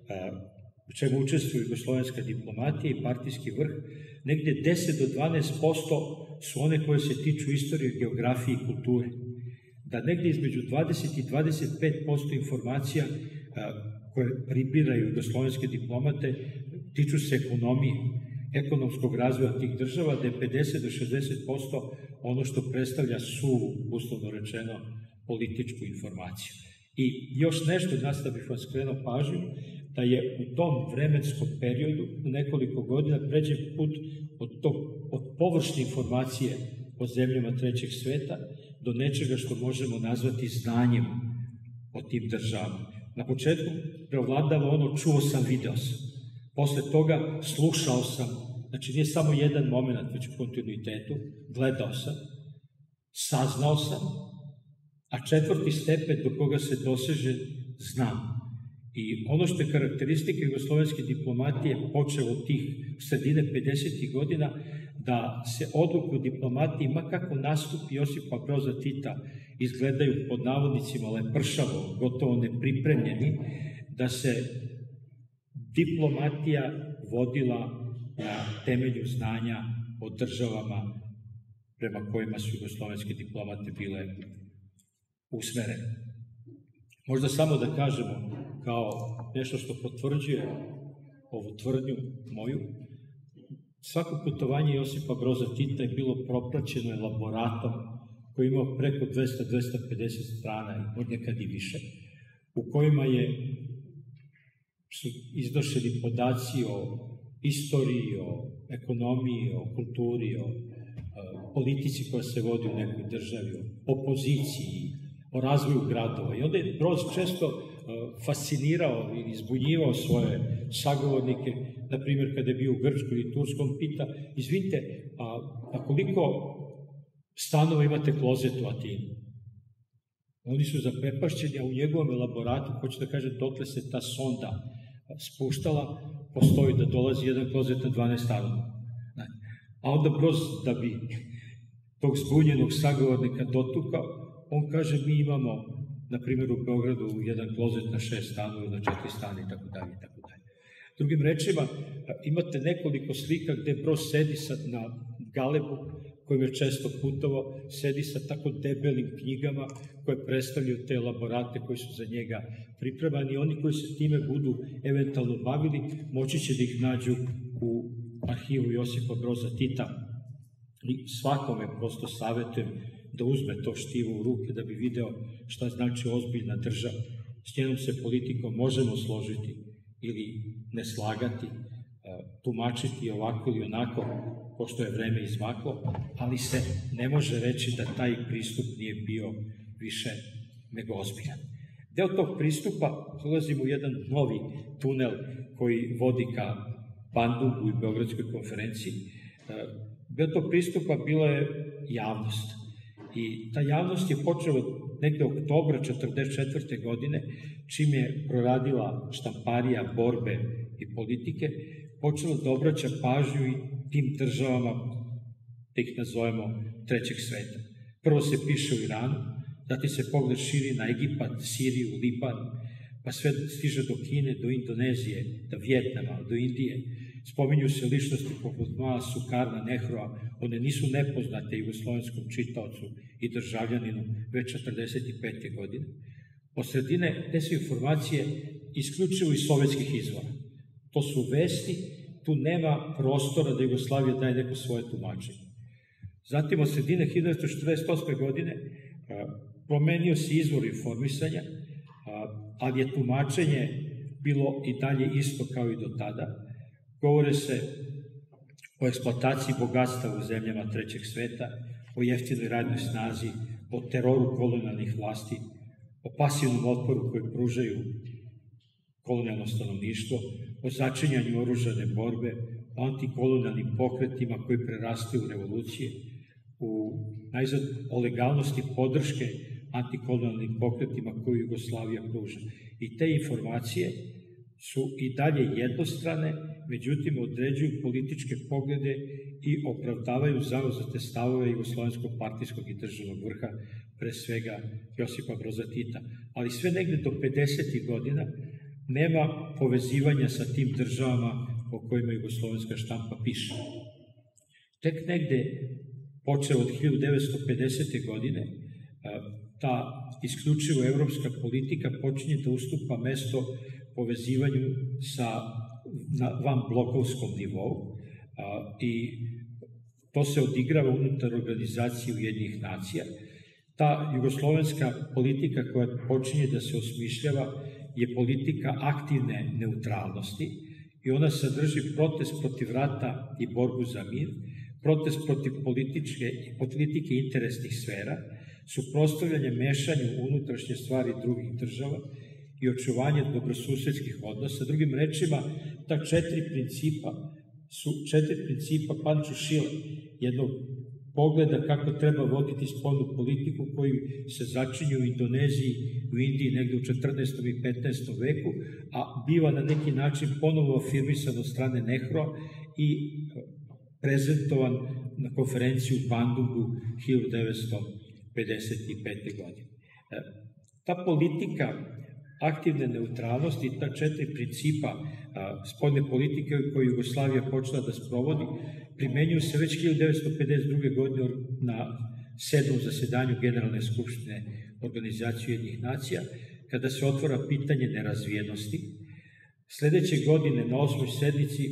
u čemu učestvuju jugoslovenska diplomatija i partijski vrh, negde 10 do 12% su one koje se tiču istorije, geografije i kulture. Da negde između 20 i 25% informacija koje pribiraju jugoslovenske diplomate tiču se ekonomije, ekonomskog razvoja tih država, da je 50 do 60% ono što predstavlja uslovno rečeno, političku informaciju. I još nešto, nastav bih vam skrenuo pažnju, da je u tom vremenskom periodu, u nekoliko godina, pređen put od površne informacije o zemljama trećeg sveta do nečega što možemo nazvati znanjem o tim državama. Na početku preovladava ono čuo sam, video sam. Posle toga slušao sam, znači nije samo jedan moment, već u kontinuitetu, gledao sam, saznao sam, a četvrti stepen do koga se doseže znam. I ono što je karakteristika jugoslovenske diplomatije počelo od tih sredine 50. godina, da se odluke u diplomatiji, ma kako nastupi Josipa Broza Tita izgledaju pod navodnicima lepršavo, gotovo nepripremljeni, da se diplomatija vodila na temelju znanja o državama prema kojima su jugoslovenske diplomate bile usmerene. Možda samo da kažemo kao nešto što potvrđuje ovu tvrdnju moju, svako putovanje Josipa Broza Tita je bilo propraćeno elaboratom koji je imao preko 200-250 strana, nekad i više, u kojima su iznošeni podaci o istoriji, o ekonomiji, o kulturi, o politici koja se vodi u nekoj državi, o opoziciji, o razvoju gradova. I onda je Broz često fascinirao i izbunjivao svoje sagovornike, na primjer kada je bio u Grčkoj ili Turskom, pita, izvinite, a koliko stanova imate klozet u Atini? Oni su zaprepašćeni, a u njegovom elaboratu, hoću da kažem, dokle se ta sonda spuštala, postoji da dolazi jedan klozet na 12 stanova. A onda Broz, da bi tog zbunjenog sagovornika dotukao, on kaže, mi imamo, na primjer, u Beogradu jedan klozet na 6 stanova, na 4 stana i tako dalje, i tako dalje. Drugim rečima, imate nekoliko slika gde Broz sedi na galebu, kojim je često putovao, sedi sa tako debelim knjigama koje predstavljaju te elaborate koji su za njega pripremani. Oni koji se time budu eventualno bavili, moći će da ih nađu u arhivu Josipa Broza Tita. I svakome prosto savjetujem da uzme to štivo u ruke, da bi video šta znači ozbiljna država. S njenom se politikom možemo složiti ili ne slagati, tumačiti ovako ili onako, pošto je vreme izmaklo, ali se ne može reći da taj pristup nije bio više nego ozbiljan. Deo tog pristupa ulazimo u jedan novi tunel koji vodi ka Bandungu i Beogradskoj konferenciji. Deo tog pristupa bila je javnost. I ta javnost je počela negde oktobra 1944. godine, čim je proradila štamparija borbe i politike, počela da obraća pažnju i tim državama, da ih nazovemo trećeg sveta. Prvo se piše u Iranu, zatim se pogled širi na Egipat, Siriju, Liban, pa sve stiže do Kine, do Indonezije, do Vjetnama, do Indije. Spominju se ličnosti poput Mala Sukarna, Nehrua, one nisu nepoznate jugoslovenskom čitaocu i državljaninu već 1945. godine. Od sredine te su informacije isključivo iz sovjetskih izvora. To su vesti, tu nema prostora da Jugoslavija daje neko svoje tumačenje. Zatim, od sredine 1948. godine promenio se izvor informisanja, ali je tumačenje bilo i dalje isto kao i do tada. Govore se o eksploataciji bogatstva u zemljama trećeg sveta, o jeftinoj radnoj snazi, o teroru kolonijalnih vlasti, o pasivnom otporu koji pružaju kolonijalno stanovništvo, o začinjanju oružane borbe, o antikolonijalnim pokretima koji prerastaju u revolucije, o legalnosti podrške antikolonijalnim pokretima koju Jugoslavija pruža. I te informacije su i dalje jednostrane, međutim određuju političke poglede i opravdavaju zauzete stavove jugoslovenskog partijskog i državnog vrha, pre svega Josipa Broza Tita. Ali sve negde do 50. godina nema povezivanja sa tim državama o kojima jugoslovenska štampa piše. Tek negde, počeo od 1950. godine, ta isključivo evropska politika počinje da ustupa mesto povezivanju na vanblokovskom nivou i to se odigrava unutar organizacije Ujedinjenih nacija. Ta jugoslovenska politika koja počinje da se osmišljava je politika aktivne neutralnosti i ona sadrži protest protiv rata i borbu za mir, protest protiv politike interesnih sfera, suprotstavljanje mešanju u unutrašnje stvari drugih država i očuvanje dobrosusedskih odnosa. Drugim rečima, ta četiri principa su četiri principa Pančo Šile, jednog pogleda kako treba voditi spoljnu politiku koji se začinju u Indoneziji, u Indiji negde u 14. i 15. veku, a biva na neki način ponovo afirmisan od strane Nehrua i prezentovan na konferenciju u Bandungu 1955. godine. Ta politika aktivne neutralnosti, ta četiri principa spoljne politike koju Jugoslavija počela da sprovodi, primenjuju se već 1952. godine na 7. zasedanju Generalne skupštine Organizacije Ujedinjenih nacija, kada se otvara pitanje nerazvijenosti. Sledeće godine na 8. sednici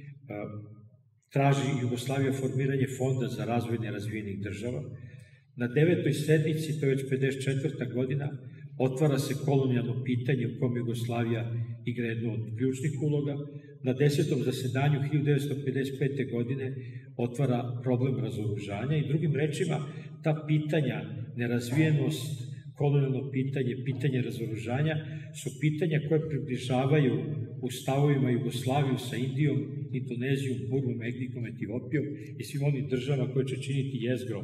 traži Jugoslavija formiranje Fonda za razvoj nerazvijenih država. Na 9. sednici, to je već 54. godina, otvara se kolonijalno pitanje u kom Jugoslavija igra jednu od ključnih uloga. Na 10. zasedanju 1955. godine otvara problem razoružanja i drugim rečima ta pitanja, nerazvijenost, kolonijalno pitanje, pitanje razoružanja su pitanja koje približavaju u stavovima Jugoslaviju sa Indijom, Indonezijom, Burmom, Egiptom, Etiopijom i svim onim državama koje će činiti jezgro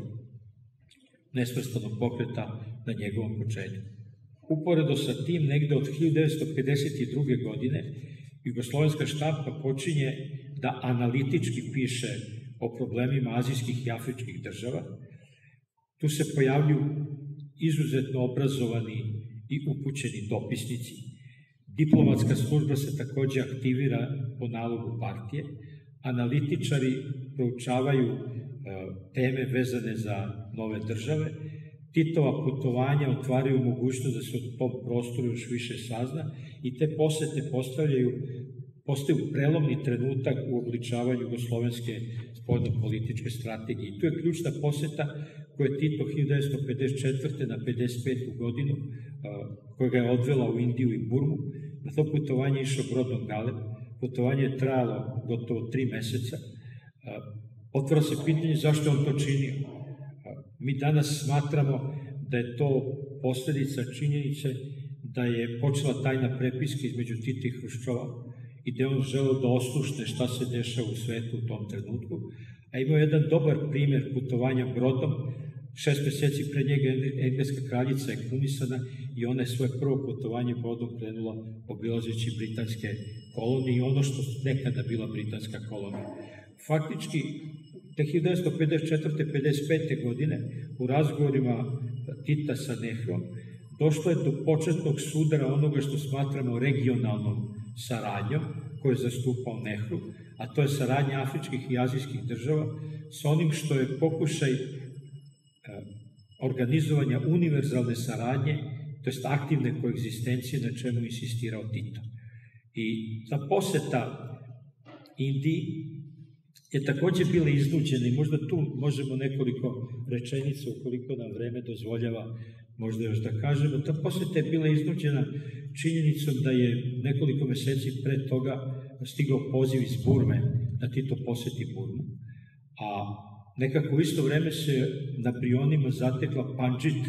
nesvrstanog pokreta na njegovom početku. Uporedo sa tim, negde od 1952. godine, jugoslovenska štampa počinje da analitički piše o problemima azijskih i afričkih država. Tu se pojavljuju izuzetno obrazovani i upućeni dopisnici. Diplomatska služba se takođe aktivira po nalogu partije. Analitičari proučavaju teme vezane za nove države. Titova putovanja otvaraju mogućnost da se o tom prostoru još više sazna i te posete postaju prelomni trenutak u obličavanju jugoslovenske spoljno-političke strategije. I tu je ključna poseta koja je Tito 1954. na 55. godinu, koja ga je odvela u Indiju i Burmu. Na to putovanje je išao brodom Galeb. Putovanje je trajalo gotovo 3 meseca. Otvara se pitanje zašto je on to činio. Mi danas smatramo da je to posledica činjenice da je počela tajna prepiska između Tita i Hruščova i da je on želeo da oslušne šta se dešava u svetu u tom trenutku. A imao je jedan dobar primer putovanja brodom. 6 meseci pre njega engleska kraljica je krunisana i ona je svoje prvo putovanje brodom krenula obilazeći britanske kolonije i ono što nekada bila britanska kolonija. Faktički, te 1954-55. godine u razgovorima Tita sa Nehruom došlo je do početnog sudara onoga što smatramo regionalnom saradnjom koju je zastupao Nehru, a to je saradnja afričkih i azijskih država sa onim što je pokušaj organizovanja univerzalne saradnje, to jest aktivne koegzistencije na čemu insistirao Tito. I ta poseta Indiji je takođe bila iznuđena i možda tu možemo nekoliko rečenica, ukoliko nam vreme dozvoljava, možda još da kažemo. Ta poseta je bila iznuđena činjenicom da je nekoliko meseci pre toga stigao poziv iz Burme da Tito poseti Burmu, a nekako u isto vreme se na Brionima zatekla Pandžit,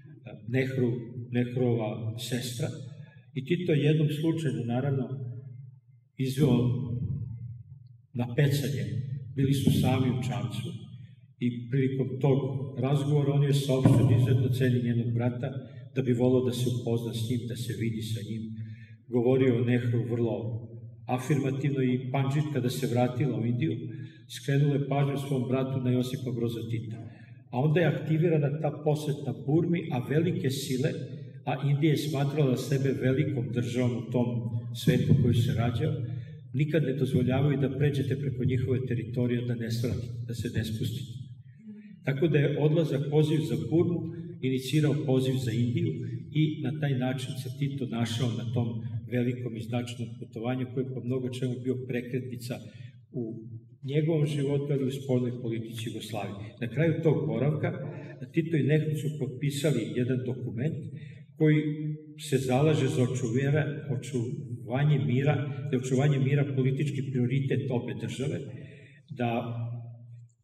Nehruova sestra, i Tito je jednom slučaju, naravno, izveo na pecanje. Bili su sami u čamcu i prilikom tog razgovora on je saopštio da izuzetno ceni njenog brata, da bi volao da se upozna s njim, da se vidi sa njim. Govorio o Nehru vrlo afirmativno i Pandžit, kada se vratila u Indiju, skrenula je pažnju svom bratu na Josipa Broza Tita. A onda je aktivirana ta poseta Burmi, a velike sile, a Indija je smatrala sebe velikom državom u tom svetu koji se rađao, nikad ne dozvoljavaju da pređete preko njihove teritorije, da ne svratite, da se ne spustite. Tako da je odlazak poziv za Burmu inicirao poziv za Indiju i na taj način se Tito našao na tom velikom i značajnom putovanju koji je po mnogo čemu bio prekretnica u njegovom životu, ali u spoljnoj politici Jugoslavije. Na kraju tog boravka Tito i Nehru su potpisali jedan dokument koji se zalaže za očuvanje mira, da je očuvanje mira politički prioritet obe države, da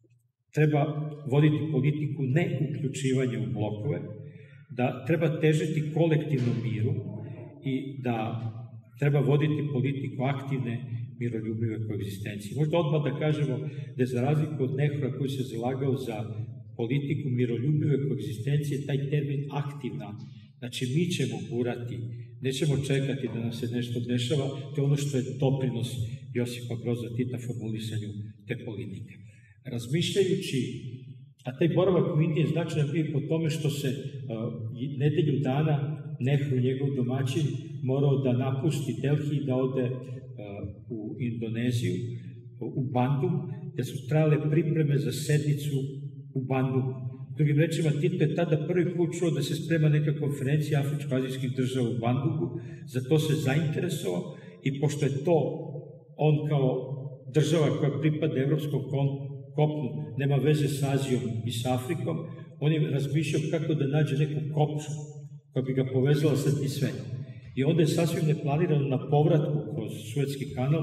treba voditi politiku ne uključivanja u blokove, da treba težiti kolektivnom miru i da treba voditi politiku aktivne miroljubive koegzistencije. Možda odmah da kažemo da je za razliku od Nehrua koji se zalagao za politiku miroljubive koegzistencije, taj termin aktivna, znači mi ćemo gurati, nećemo čekati da nam se nešto dešava, to je ono što je doprinos Josipa Broza Tita formulisanju te politike. Razmišljajući, a taj boravak u Indiji je značajan bio po tome što se nedelju dana Nehru, njegov domaćin, morao da napusti Delhi i da ode u Indoneziju, u Bandung, gde su trajale pripreme za sednicu u Bandungu. Drugim rečima, Tito je tada prvi put čuo da se sprema neka konferencija afričko-azijskih država u Bandungu, za to se zainteresovao i pošto je to on kao država koja pripada evropskom kopnu, nema veze s Azijom i s Afrikom, on je razmišljao kako da nađe neku kopču koja bi ga povezala sa tim svetom. I onda je sasvim neplanirano na povratku kroz Suetski kanal,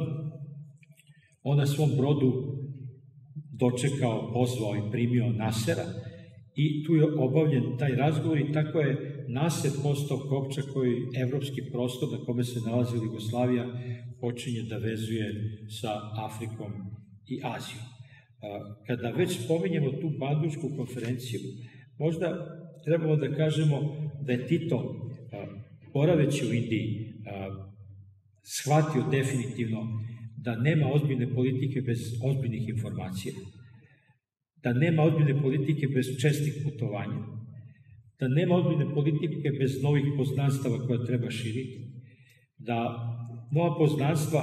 on na svom brodu dočekao, pozvao i primio Nasera i tu je obavljen taj razgovor i tako je Naser postao kopča koji evropski prostor na kome se nalazi Jugoslavija počinje da vezuje sa Afrikom i Azijom. Kada već spominjemo tu Bandunšku konferenciju, možda trebamo da kažemo da je Tito, boraveći u Indiji, shvatio definitivno da nema ozbiljne politike bez ozbiljnih informacija, da nema ozbiljne politike bez čestih putovanja, da nema ozbiljne politike bez novih poznanstava koja treba širiti, da nova poznanstva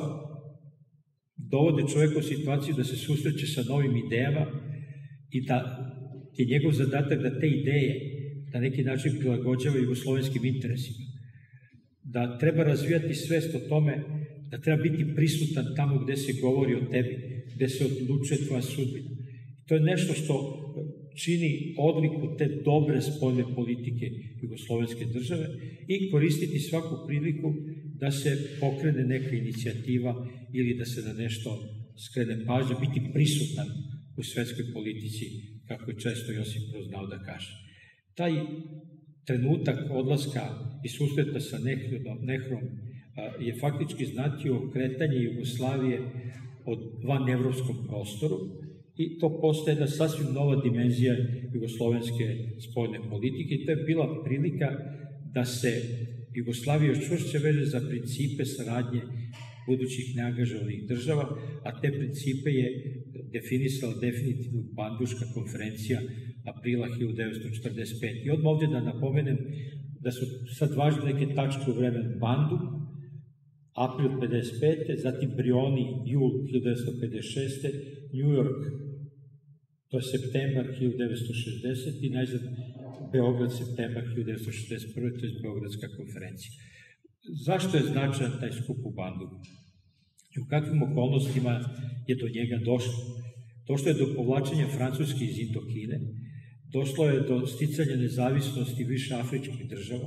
dovode čoveka u situaciju da se susreće sa novim idejama i da je njegov zadatak da te ideje na neki način prilagođava jugoslovenskim interesima. Da treba razvijati svest o tome da treba biti prisutan tamo gde se govori o tebi, gde se odlučuje tvoja sudbina. To je nešto što čini odliku te dobre spoljne politike jugoslovenske države i koristiti svaku priliku da se pokrene neka inicijativa ili da se na nešto skrene pažnja, biti prisutan u svetskoj politici, kako je često Josip Broz znao da kaže. Taj trenutak odlaska i susreta sa Nehrom je faktički značio kretanje Jugoslavije od vanevropskom prostoru i to postaje jedna sasvim nova dimenzija jugoslovenske spoljne politike i to je bila prilika da se Jugoslavija još čvršće veže za principe saradnje budućih neangažovanih država, a te principe je definisala definitivno Bandunška konferencija aprila 1945. I odmah ovdje da napomenem da su sad važne neke tačke u vremenu Bandung, april 55. zatim Brioni, jul 1956. New York, to je septembar 1960. i najzad Beograd, septembar 1961. to je Beogradska konferencija. Zašto je značajan taj skup u Bandungu? I u kakvim okolnostima je do njega došlo? Došlo je do povlačenja Francuske iz Indokine, došlo je do sticanja nezavisnosti više afričkih država,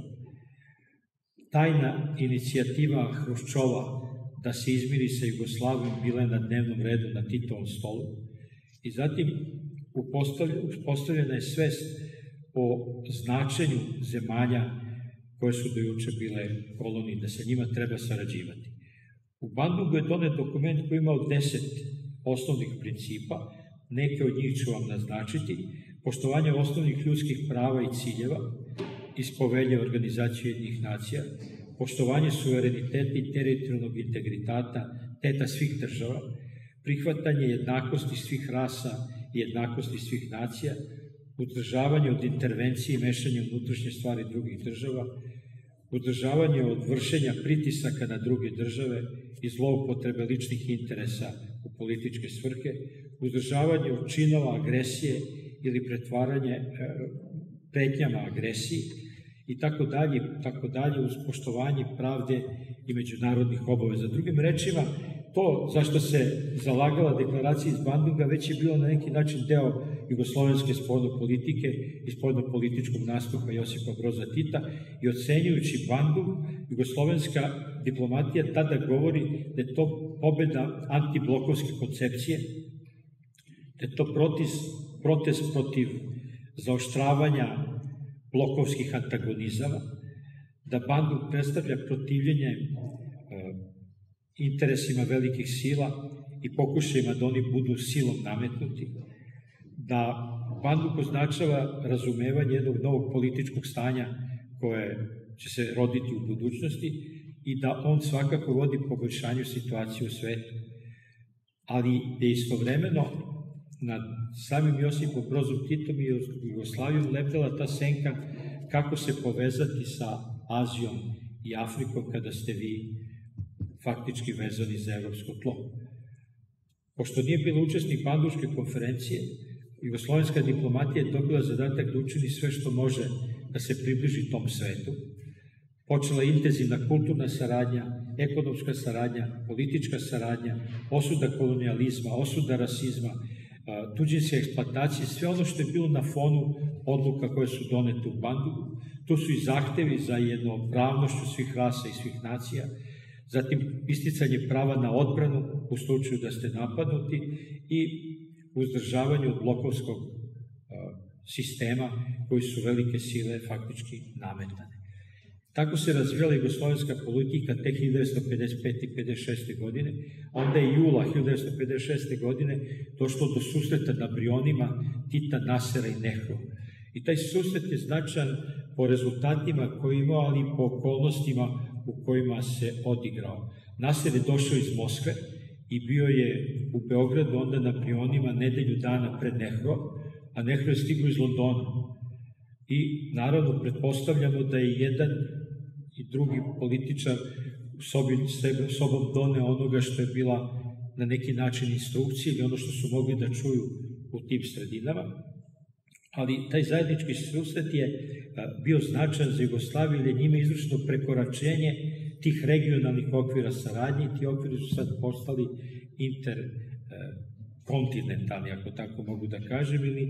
tajna inicijativa Hruščova da se izmiri sa Jugoslavijom bila je na dnevnom redu na Titovom stolu i zatim uspostavljena je svest o značenju zemalja koje su do juče bile kolonije, da sa njima treba sarađivati. U Bandungu je donet dokument koji je imao 10 osnovnih principa, neke od njih ću vam naznačiti, poštovanje osnovnih ljudskih prava i ciljeva iz Povelje Organizacije Ujedinjenih nacija, poštovanje suvereniteta i teritorijalnog integriteta svih država, prihvatanje jednakosti svih rasa i jednakosti svih nacija, uzdržavanje od intervencije i mešanja u unutrašnje stvari drugih država, uzdržavanje od vršenja pritisaka na druge države i zloupotrebe ličnih interesa u političke svrhe, uzdržavanje od činova agresije ili pretvaranje pretnjama agresiji i tako dalje, uz poštovanje pravde i međunarodnih obaveza. Drugim rečima, to zašto se zalagala deklaracija iz Bandunga već je bilo na neki način deo jugoslovenske spoljne politike i spoljno-političkog nastupa Josipa Broza Tita i ocenjujući Bandung, jugoslovenska diplomatija tada govori da je to pobeda antiblokovske koncepcije, da je to protest protiv zaoštravanja blokovskih antagonizama, da Bandung predstavlja protivljenje interesima velikih sila i pokušajima da oni budu silom nametnuti, da Bandung označava razumevanje jednog novog političkog stanja koje će se roditi u budućnosti i da on svakako vodi poboljšanju situacije u svetu. Ali je istovremeno nad samim Josipom Brozom Titom i Jugoslavijom lebdela ta senka kako se povezati sa Azijom i Afrikom kada ste vi faktički vezani za evropsko tlo. Pošto nije bilo učesnik Bandungške konferencije, jugoslovenska diplomatija je dobila zadatak da učini sve što može da se približi tom svetu. Počela je intenzivna kulturna saradnja, ekonomska saradnja, politička saradnja, osuda kolonijalizma, osuda rasizma, tuđinske eksploatacije, sve ono što je bilo na fonu odluka koje su donete u Bandungu. Tu su i zahtevi za jednopravnošću svih rasa i svih nacija, zatim isticanje prava na odbranu u slučaju da ste napadnuti i uzdržavanje od blokovskog sistema koji su velike sile faktički nametane. Tako se razvijala jugoslovenska politika te 1955. i 1956. godine, a onda je jula 1956. godine došlo do susreta na Brionima Tita, Nasera i Nehru. I taj susret je značajan po rezultatima koje imao, ali i po okolnostima u kojima se odigrao. Naser je došao iz Moskve i bio je u Beogradu onda na Brionima nedelju dana pred Nehru, a Nehru je stigao iz Londona. I naravno pretpostavljamo da je jedan i drugi političar sobom doneo onoga što je bila na neki način instrukcija ili ono što su mogli da čuju u tim sredinama. Ali taj zajednički susret je bio značajan za Jugoslaviju jer je njime izvršeno prekoračenje tih regionalnih okvira saradnje i ti okviri su sad postali interkontinentalni, ako tako mogu da kažem, ili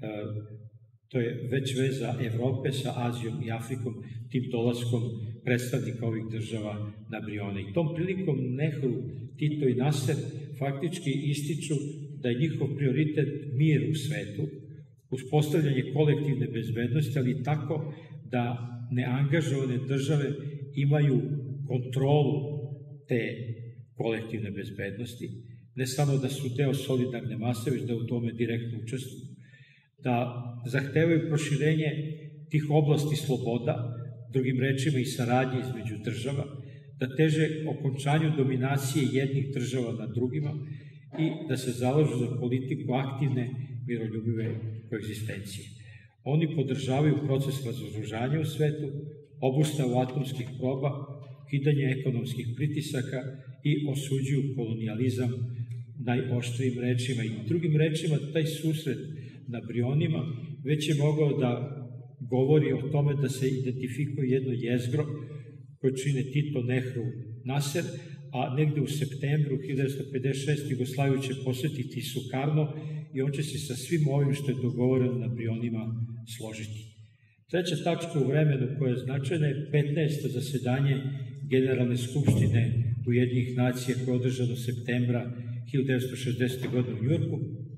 to je već veza Evrope sa Azijom i Afrikom, tim dolaskom predstavnika ovih država na Brione. I tom prilikom Nehru, Tito i Naser faktički ističu da je njihov prioritet mir u svetu, uspostavljanje kolektivne bezbednosti, ali tako da neangažovane države imaju kontrolu te kolektivne bezbednosti, ne samo da su deo solidarne mase, već da u tome direktno učestvuju, da zahtevaju proširenje tih oblasti sloboda, drugim rečima i saradnje između država, da teže okončanju dominacije jednih država nad drugima i da se zalažu za politiku aktivne miroljubive koegzistencije. Oni podržavaju proces razoružanja u svetu, obustavu atomskih proba, ukidanje ekonomskih pritisaka i osuđuju kolonijalizam najoštrijim rečima. I drugim rečima, taj susret na Brionima već je mogao da govori o tome da se identifikuje jedno jezgro koje čine Tito, Nehru, Naser, a negde u septembru 1956. Jugoslaviju će posetiti Sukarno i on će se sa svim ovim što je dogovoreno na Brionima složiti. Treća tačka u vremenu koja je značajna je 15. zasedanje Generalne skupštine Ujedinjenih nacija koje je održano septembra 1960. godine u Njujorku.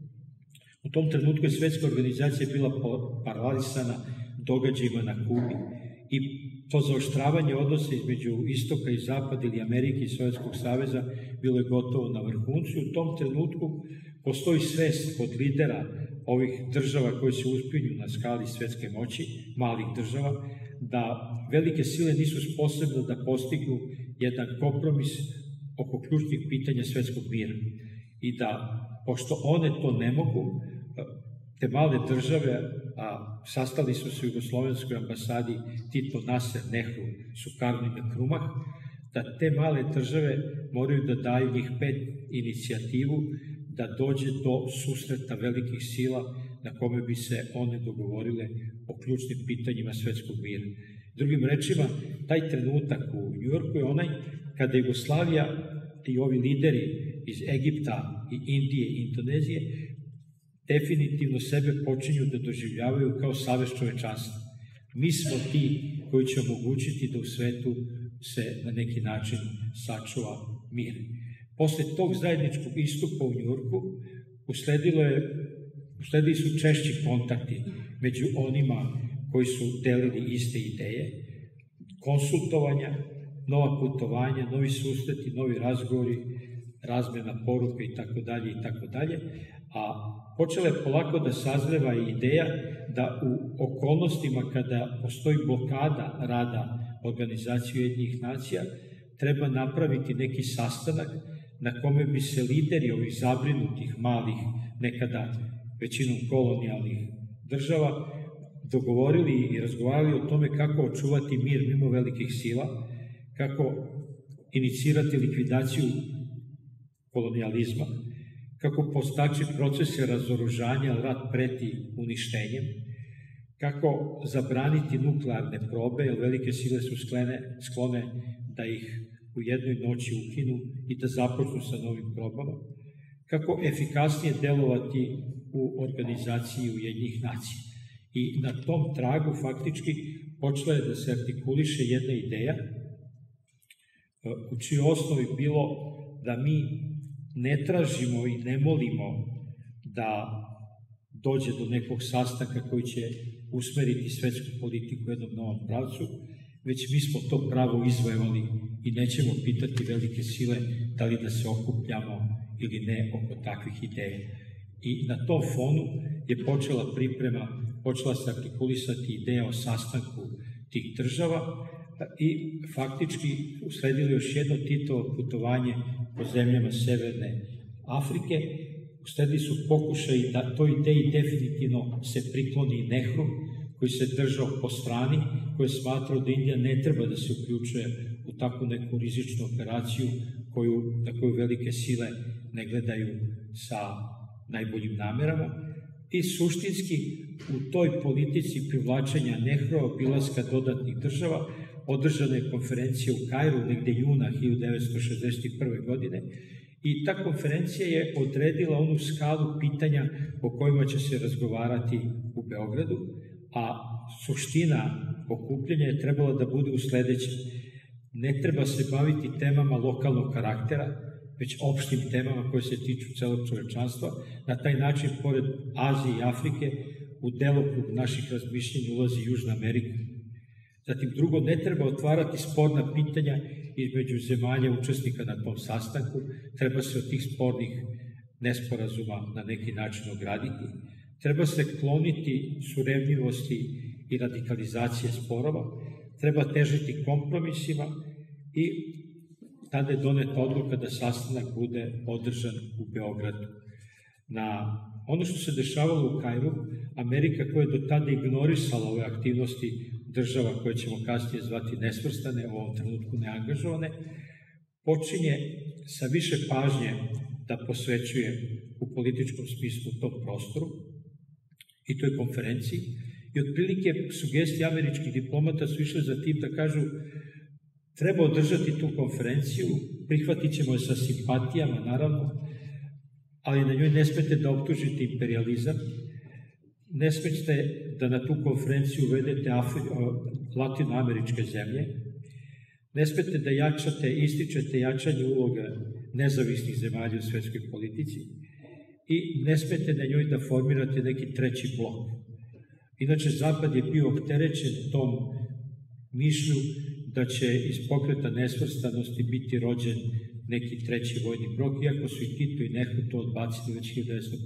U tom trenutku je svetska organizacija bila paralisana događajima na Kubi i to zaoštravanje odnosa između istoka i zapada ili Amerike i Sovjetskog saveza bilo je gotovo na vrhuncu i u tom trenutku postoji svest kod lidera ovih država koji se uspinju na skali svetske moći, malih država, da velike sile nisu sposobne da postignu jedan kompromis oko ključnih pitanja svetskog mira. I da, pošto one to ne mogu, te male države, a sastali su se u Jugoslovenskoj ambasadi Tito, Naser, Nehru, Sukarno i Krumah, da te male države moraju da daju njih 5 inicijativu da dođe do susreta velikih sila na kome bi se one dogovorile o ključnim pitanjima svetskog mira. Drugim rečima, taj trenutak u Njujorku je onaj kada Jugoslavija i ovi lideri iz Egipta i Indije i Indonezije definitivno sebe počinju da doživljavaju kao savez čovečanstva. Mi smo ti koji će omogućiti da u svetu se na neki način sačuva mir. Posle tog zajedničkog istupa u Njujorku usledilo je usledili su češći kontakti među onima koji su delili iste ideje, konsultovanja, nova putovanja, novi susreti, novi razgovori, razmena poruke i tako dalje, a počela je polako da sazreva i ideja da u okolnostima kada postoji blokada rada Organizacije Ujedinjenih nacija, treba napraviti neki sastanak na kome bi se lideri ovih zabrinutih, malih, nekada većinom kolonijalnih država dogovorili i razgovarali o tome kako očuvati mir mimo velikih sila, kako inicirati likvidaciju kolonijalizma, kako postaći procese razoružanja, jer rat preti uništenjem, kako zabraniti nuklearne probe, jer velike sile su sklone da ih u jednoj noći ukinu i da započnu sa novim probama, kako efikasnije delovati u Organizaciji Ujedinjenih nacija. I na tom tragu faktički počela je da se artikuliše jedna ideja u čijoj osnovi bilo da mi ne tražimo i ne molimo da dođe do nekog sastanka koji će usmeriti svetsku politiku u jednom novom pravcu, već mi smo to pravo izvojevali i nećemo pitati velike sile da li da se okupljamo ili ne oko takvih ideja. I na tom fonu je počela priprema, počela se artikulisati ideja o sastanku tih država i faktički usledilo još jedno Titovo putovanje po zemljama Severne Afrike. Usledili su pokušaji da toj ideji definitivno se prikloni Nehru, koji se držao po strani, koji je smatrao da Indija ne treba da se uključuje u takvu neku rizičnu operaciju na koju velike sile ne gledaju sa najboljim namerama. I suštinski u toj politici privlačenja Nehrua, obilaska dodatnih država, održana je konferencija u Kairu negde juna 1961. godine i ta konferencija je odredila onu skalu pitanja o kojima će se razgovarati u Beogradu, a suština okupljanja je trebala da bude u sledećem. Ne treba se baviti temama lokalnog karaktera, već opštim temama koje se tiču celog čovečanstva. Na taj način, pored Azije i Afrike, u delokrug naših razmišljenja ulazi Južna Amerika. Zatim, drugo, ne treba otvarati sporna pitanja između zemalja učesnika na tom sastanku, treba se od tih spornih nesporazuma na neki način ograditi. Treba se kloniti surevljivosti i radikalizacije sporova, treba težiti kompromisima i tada je doneta odluka da sastanak bude održan u Beogradu. Na ono što se dešavalo u Kairu, Amerika koja je do tada ignorisala ove aktivnosti država koje ćemo kasnije zvati nesvrstane, u ovom trenutku neangažovane, počinje sa više pažnje da posvećuje u političkom smislu tom prostoru i toj konferenciji. I otprilike sugestije američkih diplomata su išle za tim da kažu treba održati tu konferenciju, prihvatit ćemo je sa simpatijama, naravno, ali na njoj ne smete da optužite imperializam, ne smete da na tu konferenciju uvedete latinoameričke zemlje, ne smete da ističete jačanje uloga nezavisnih zemalja u svetskoj politici i ne smete na njoj da formirate neki treći blok. Inače, Zapad je bio opterećen tom mišlju da će iz pokreta nesvrstanosti biti rođen neki treći vojni blok, iako su i Tito i Nehru to odbacili već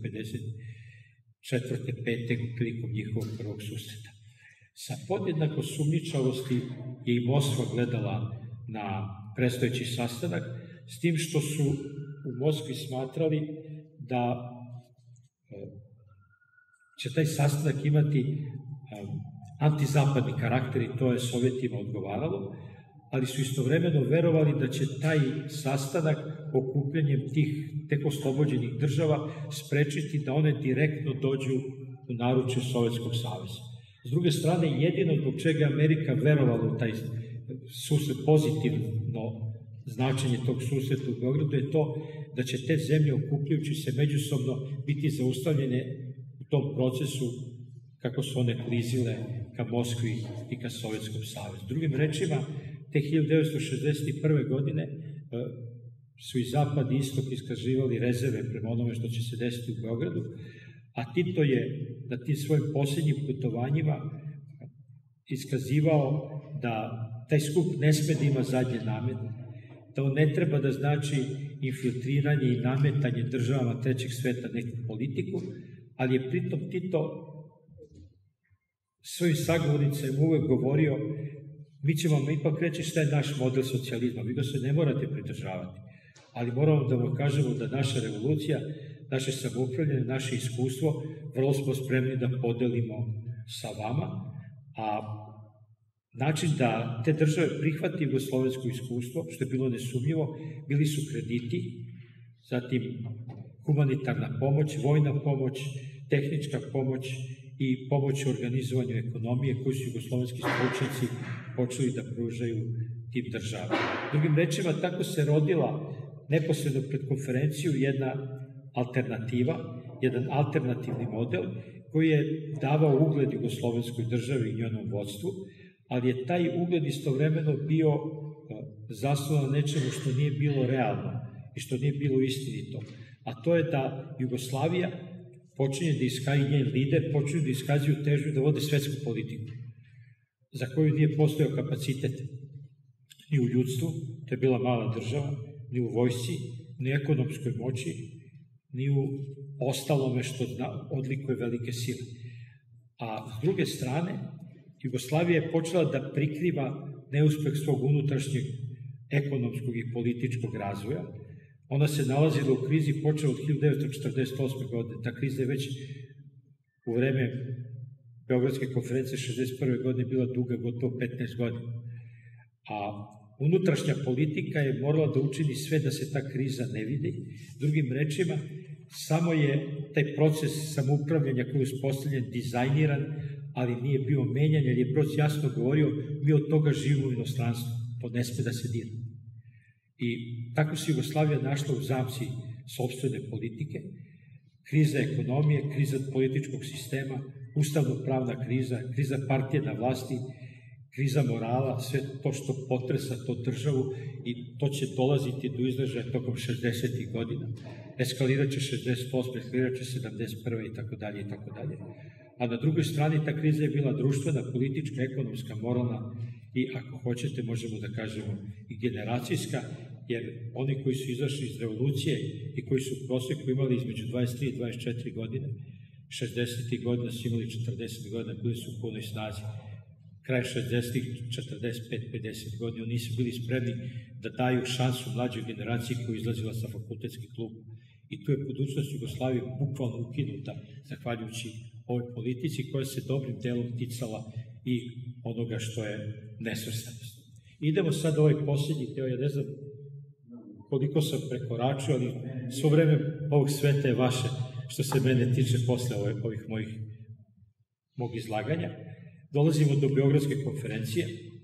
1954. 5. prilikom njihovog prvog susreta. Sa podjednako sumnjičavosti je i Moskva gledala na predstojeći sastanak, s tim što su u Moskvi smatrali da će taj sastanak imati antizapadni karakter i to je Sovjetima odgovaralo, ali su istovremeno verovali da će taj sastanak okupljanjem tih tek oslobođenih država sprečiti da one direktno dođu u naručje Sovjetskog saveza. S druge strane, jedino zbog čega Amerika verovala u taj susret, pozitivno značenje tog susreta u Beogradu je to da će te zemlje okupljujući se međusobno biti zaustavljene u tom procesu kako su one klizile ka Moskvi i ka Sovjetskom savezu. Drugim rečima, te 1961. godine su i Zapad i Istok iskazivali rezerve prema onome što će se desiti u Beogradu, A Tito je na tim svojim posljednjim putovanjima iskazivao da taj skup ne sme da ima zadnje namete, da on ne treba da znači infiltriranje i nametanje državama trećeg sveta neku politiku, ali je pritom Tito svojim sagovornicima uvek govorio: mi ćemo vam ipak reći šta je naš model socijalizma, vi ga se ne morate pridržavati, ali moramo da vam kažemo da naša revolucija, naše samoupravljanje, naše iskustvo, vrlo smo spremni da podelimo sa vama, a način da te države prihvati jugoslovensko iskustvo, što je bilo nesumnjivo, bili su krediti, zatim humanitarna pomoć, vojna pomoć, tehnička pomoć i pomoć u organizovanju ekonomije koju su jugoslovenski stručnjaci počeli da pružaju tim državama. Drugim rečima, tako se rodila neposredno pred konferenciju jedna alternativa, jedan alternativni model koji je davao ugled jugoslovenskoj državi i njenom vodstvu, ali je taj ugled istovremeno bio zasnovan na nečemu što nije bilo realno i što nije bilo istinito. A to je da Jugoslavija počinje da iskazuje, njen lider počinje da iskazuju težnju da vode svetsku politiku, za koju nije postojao kapacitet ni u ljudstvu, to je bila mala država, ni u vojsci, ni u ekonomskoj moći, ni u ostalome što odlikuje velike sile. A s druge strane, Jugoslavija je počela da prikriva neuspeh svog unutrašnjeg ekonomskog i političkog razvoja. Ona se nalazila u krizi počela od 1948. godine. Ta kriza je već u vreme Beogradske konferencije 1961. godine bila duga gotovo 15 godina. A unutrašnja politika je morala da učini sve da se ta kriza ne vidi. Drugim rečima, samo je taj proces samoupravljanja koji je uspostavljen dizajniran, ali nije bio menjan, jer je proces jasno govorio: mi od toga živimo u inostranstvu, to ne sme da se dira. I tako se Jugoslavija našla u zamci sopstvene politike, kriza ekonomije, kriza političkog sistema, ustavno-pravna kriza, kriza partije na vlasti, kriza morala, sve to što potresa to državu, i to će dolaziti do izražaja tokom 60. godina. Eskalirat će 68. eskalirat će 71. i tako dalje i tako dalje. A na drugoj strani ta kriza je bila društvena, politička, ekonomska, moralna i, ako hoćete, možemo da kažemo i generacijska, jer oni koji su izašli iz revolucije i koji su u proseku imali između 23 i 24 godine, 60. godina su imali 40 godina, bili su u punoj snazi. Kraj 60. 45-50 godina, oni nisu bili spremni da daju šansu mlađoj generaciji koja je izlazila sa fakultetskih kluba. I tu je budućnost Jugoslavije bukvalno ukinuta, zahvaljujući ovoj politici koja se dobrim delom ticala i onoga što je nesvrstanost. Idemo sad ovaj posljednji deo, ja ne znam koliko sam prekoračio, ali svo vreme ovog sveta je vaše, što se mene tiče posle ovih mog izlaganja. Dolazimo do Beogradske konferencije,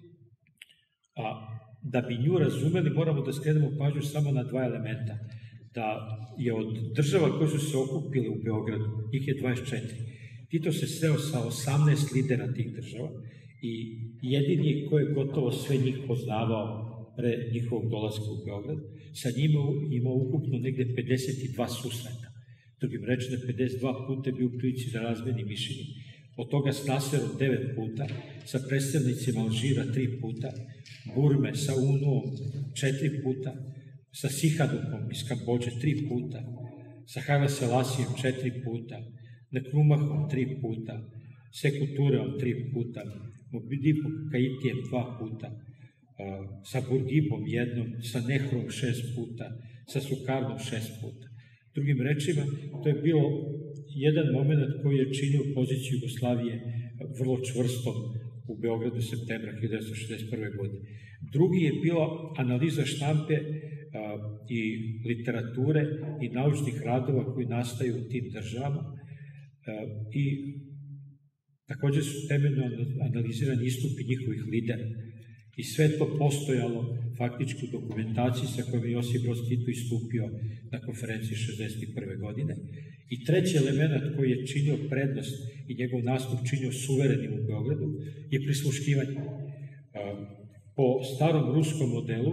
a da bi nju razumeli moramo da skrenemo pažnju samo na dva elementa. Da je od država koje su se okupile u Beogradu, njih je 24, Tito se sreo sa 18 lidera tih država i jedini koji je gotovo sve njih poznavao pre njihovog dolaska u Beograd, sa njima imao ukupno negde 52 susreta. Drugim rečima, 52 puta je bio u prilici da razmeni mišljenje. Od toga s Naserom 9 puta, sa predstavnicima Alžira 3 puta, Burme sa UNO 4 puta, sa Sihadukom iz Kambođe 3 puta, sa Haile Selasijem 4 puta, Nekrumahom 3 puta, Seku Tureom 3 puta, Mobidipom Kaitijem 2 puta, sa Burgibom 1, sa Nehrom 6 puta, sa Sukarnom 6 puta. Drugim rečima, to je bilo jedan moment koji je činio poziciju Jugoslavije vrlo čvrstom u Beogradu septembra 1961. godine. Drugi je bila analiza štampe i literature i naučnih radova koji nastaju u tim državama i takođe su temeljno analizirani istupi njihovih lidera. I sve to postojalo faktički u dokumentaciji sa kojom je Josip Broz Tito istupio na konferenciji 1961. godine. I treći element koji je činio prednost i njegov nastup činio suverenim u Beogradu je prisluškivanje. Po starom ruskom modelu,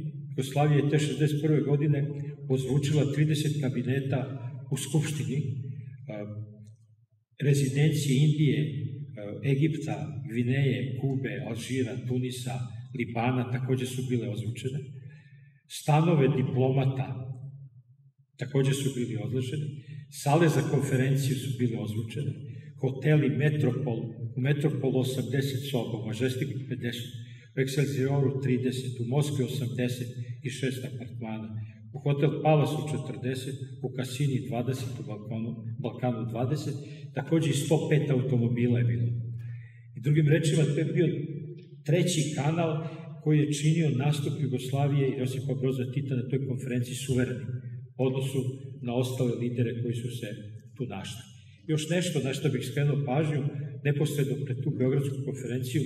Jugoslavija je te 1961. godine ozvučila 30 kabineta u Skupštini rezidencije Indije, Egipta, Gvineje, Kube, Alžira, Tunisa, Libana također su bile ozvučene. Stanove diplomata također su bili odloženi. Sale za konferenciju su bile ozvučene. Hoteli Metropol, u Metropolu 80 soba, u Mažestiku 50, u Excelsioru 30, u Moskvi 86 apartmana, u Hotel Palasu 40, u Kasini 20, u Balkanu 20, također i 105 automobila je bilo. I drugim rečima, to je bio treći kanal koji je činio nastup Jugoslavije i Josipa Broza Tita na toj konferenciji suverenim u odnosu na ostale lidere koji su se tu našli. Još nešto na što bih skrenuo pažnju, neposredno pred tu Beogradsku konferenciju,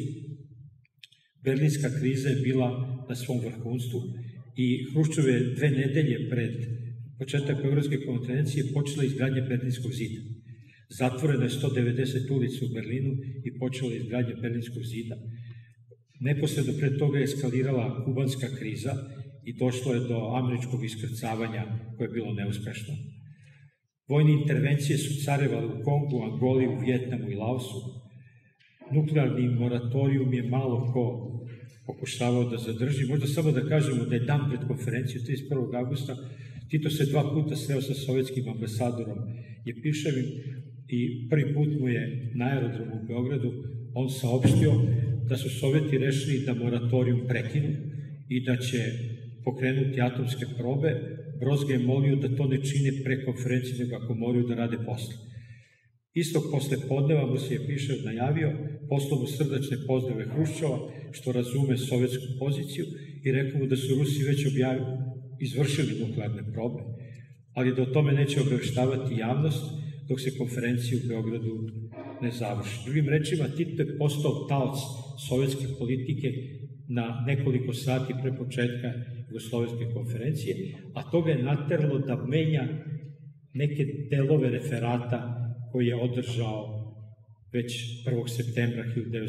berlinska kriza je bila na svom vrhunstvu i Hruščov je 2 nedelje pred početak Beogradske konferencije počela izgradnja Berlinskog zida. Zatvoreno je 190 ulica u Berlinu i počela je izgradnja Berlinskog zida. Neposredno pred toga je eskalirala kubanska kriza i došlo je do američkog iskrcavanja koje je bilo neuspešno. Vojne intervencije su carevale u Kongu, Angoli, u Vjetnamu i Laosu. Nuklearni moratorijum je malo ko pokušavao da zadrži. Možda samo da kažemo da je dan pred konferenciju, 31. augusta, Tito se 2 puta sreo sa sovjetskim ambasadorom Jepiševim i prvi put mu je na aerodromu u Beogradu on saopštio da su Sovjeti rešili da moratorijum prekinu i da će pokrenuti atomske probe. Broz ga je molio da to ne čine pre konferencije, nego ako moraju da rade posle. Istog posle podneva mu se Jepišev najavio, poslao mu srdačne pozdrave Hruščova, što razume sovjetsku poziciju, i rekao mu da su Rusi već izvršili nuklearne probe, ali da o tome neće obaveštavati javnost dok se konferencija u Beogradu ne završi. Drugim rečima, Tito je postao taoc sovjetske politike na nekoliko sati pre početka Jugoslovenske konferencije, a to ga je nateralo da menja neke delove referata koji je održao već 1. septembra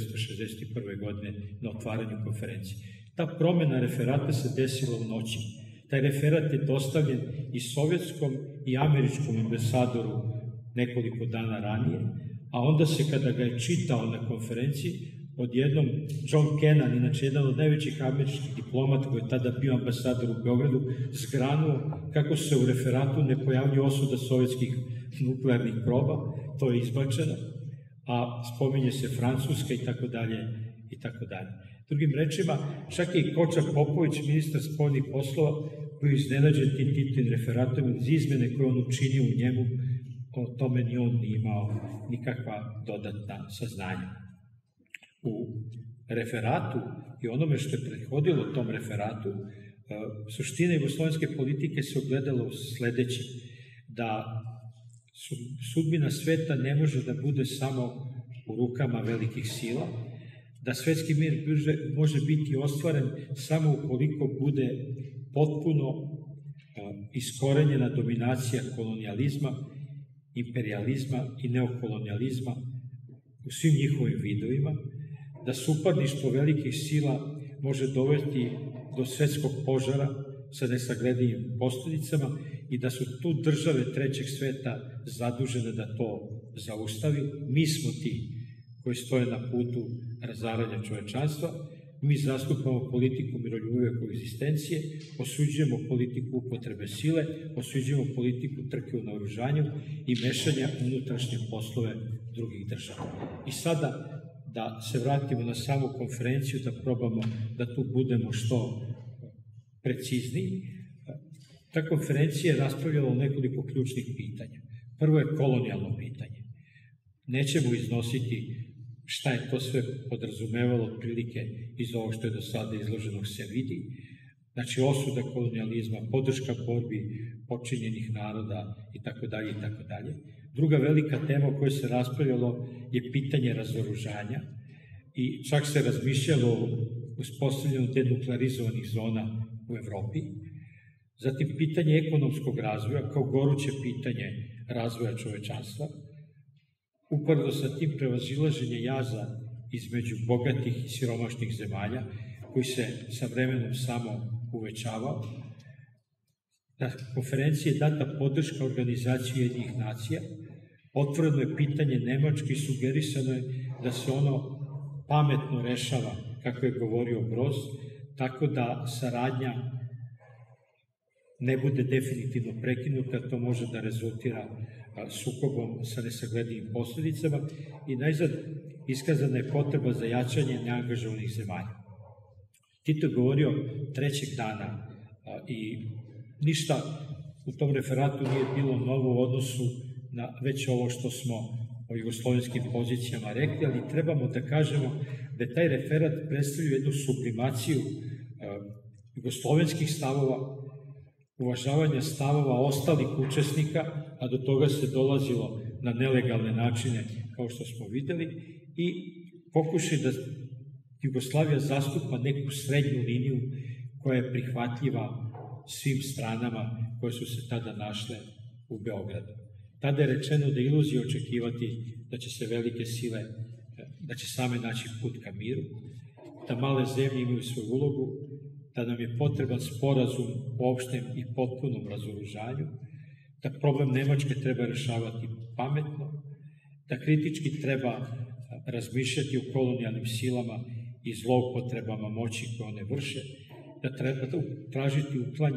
1961. godine na otvaranju konferencije. Ta promena referata se desila u noći. Taj referat je dostavljen i sovjetskom i američkom ambasadoru nekoliko dana ranije, a onda se, kada ga je čitao na konferenciji, odjednom John Kennan, inače jedan od najvećih američkih diplomata koji je tada bio ambasador u Beogradu, zgranuo kako se u referatu ne pojavljuje osuda sovjetskih nuklearnih proba, to je izbačeno, a spominje se Francuska i tako dalje i tako dalje. Drugim rečima, čak je i Koča Popović, ministar spoljnih poslova, koji je iznenađen tim Titovim referatom iz izmene koje on učinio u njemu, o tome ni on nije imao nikakva dodatna saznanja. U referatu i onome što je prethodilo tom referatu, suština jugoslovenske politike se ogledala u sledećem, da sudbina sveta ne može da bude samo u rukama velikih sila, da svetski mir može biti ostvaren samo ukoliko bude potpuno iskorenjena dominacija kolonijalizma, imperializma i neokolonijalizma u svim njihovim vidovima, da suparništvo velikih sila može dovesti do svetskog požara sa nesagledivim posljedicama i da su tu države trećeg sveta zadužene da to zaustavi. Mi smo ti koji stoje na putu razaranja čovečanstva, mi zastupamo politiku miroljubive koegzistencije, osuđujemo politiku upotrebe sile, osuđujemo politiku trke u naoružanju i mešanja unutrašnje poslove drugih država. I sada, da se vratimo na samu konferenciju, da probamo da tu budemo što precizniji. Ta konferencija je raspravljala o nekoliko ključnih pitanja. Prvo je kolonijalno pitanje. Nećemo iznositi šta je to sve podrazumevalo otprilike iz ovo što je do sada izloženog se vidi. Znači, osuda kolonijalizma, podrška borbi počinjenih naroda itd. itd. Druga velika tema o kojoj se raspravljalo je pitanje razoružanja i čak se razmišljalo o uspostavljanju denuklearizovanih zona u Evropi. Zatim, pitanje ekonomskog razvoja kao goruće pitanje razvoja čovečanstva. Uporedo sa tim prevazilaženje jaza između bogatih i siromašnih zemalja, koji se sa vremenom samo uvećavao. Na konferenciji je data podrška organizaciji Ujedinjenih nacija Otvoreno je pitanje Nemačke i sugerisano je da se ono pametno rešava, kako je govorio Broz, tako da saradnja ne bude definitivno prekinuta, to može da rezultira sukobom sa nesagledivim posledicama i najzad iskazana je potreba za jačanje neangažovanih zemalja. Tito je govorio trećeg dana i ništa u tom referatu nije bilo novo u odnosu na već ovo što smo o jugoslovenskim pozicijama rekli, ali trebamo da kažemo da taj referat predstavlja jednu sublimaciju jugoslovenskih stavova, uvažavanja stavova ostalih učesnika, a do toga se dolazilo na nelegalne načine, kao što smo videli, i pokušaj da Jugoslavija zastupa neku srednju liniju koja je prihvatljiva svim stranama koje su se tada našle u Beogradu. Tada je rečeno da je iluzija očekivati da će se velike sile, da će same naći put ka miru, da male zemlje imaju svoju ulogu, da nam je potreban sporazum o opštem i potpunom razoružanju, da problem Nemačke treba rešavati pametno, da kritički treba razmišljati o kolonijalnim silama i zloupotrebama moći koje one vrše, da treba tražiti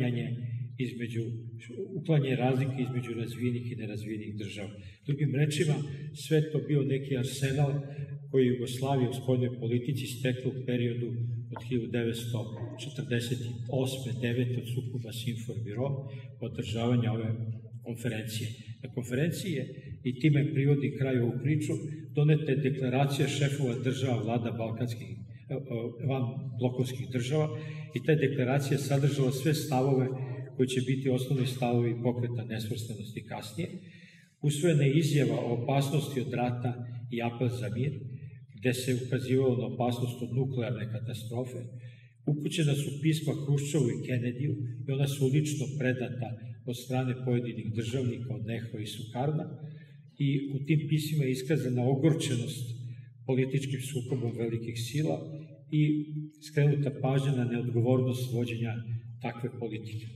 uklanjanje razlike između razvijenih i nerazvijenih država. Drugim rečima, sve to bio neki arsenal koji je Jugoslavija u spoljnoj politici stekla u periodu od 1948-1949 od sukoba s Informbiro, održavanja ove konferencije. Na konferenciji je, i time privodi kraj ovu priču, doneta je deklaracija šefova država vlada van blokovskih država i ta deklaracija sadržala sve stavove koji će biti osnovni stavovi pokreta nesvrstanosti kasnije. Usvojena je izjava o opasnosti od rata i apel za mir, gde se ukazivalo na opasnost od nuklearne katastrofe. Upućena su pisma Hruščovu i Kenediju i ona su lično predata od strane pojedinih državnika od Nehva i Sukarna i u tim pismima je iskazana ogorčenost političkim sukobom velikih sila i skrenuta pažnja na neodgovornost vođenja takve politike.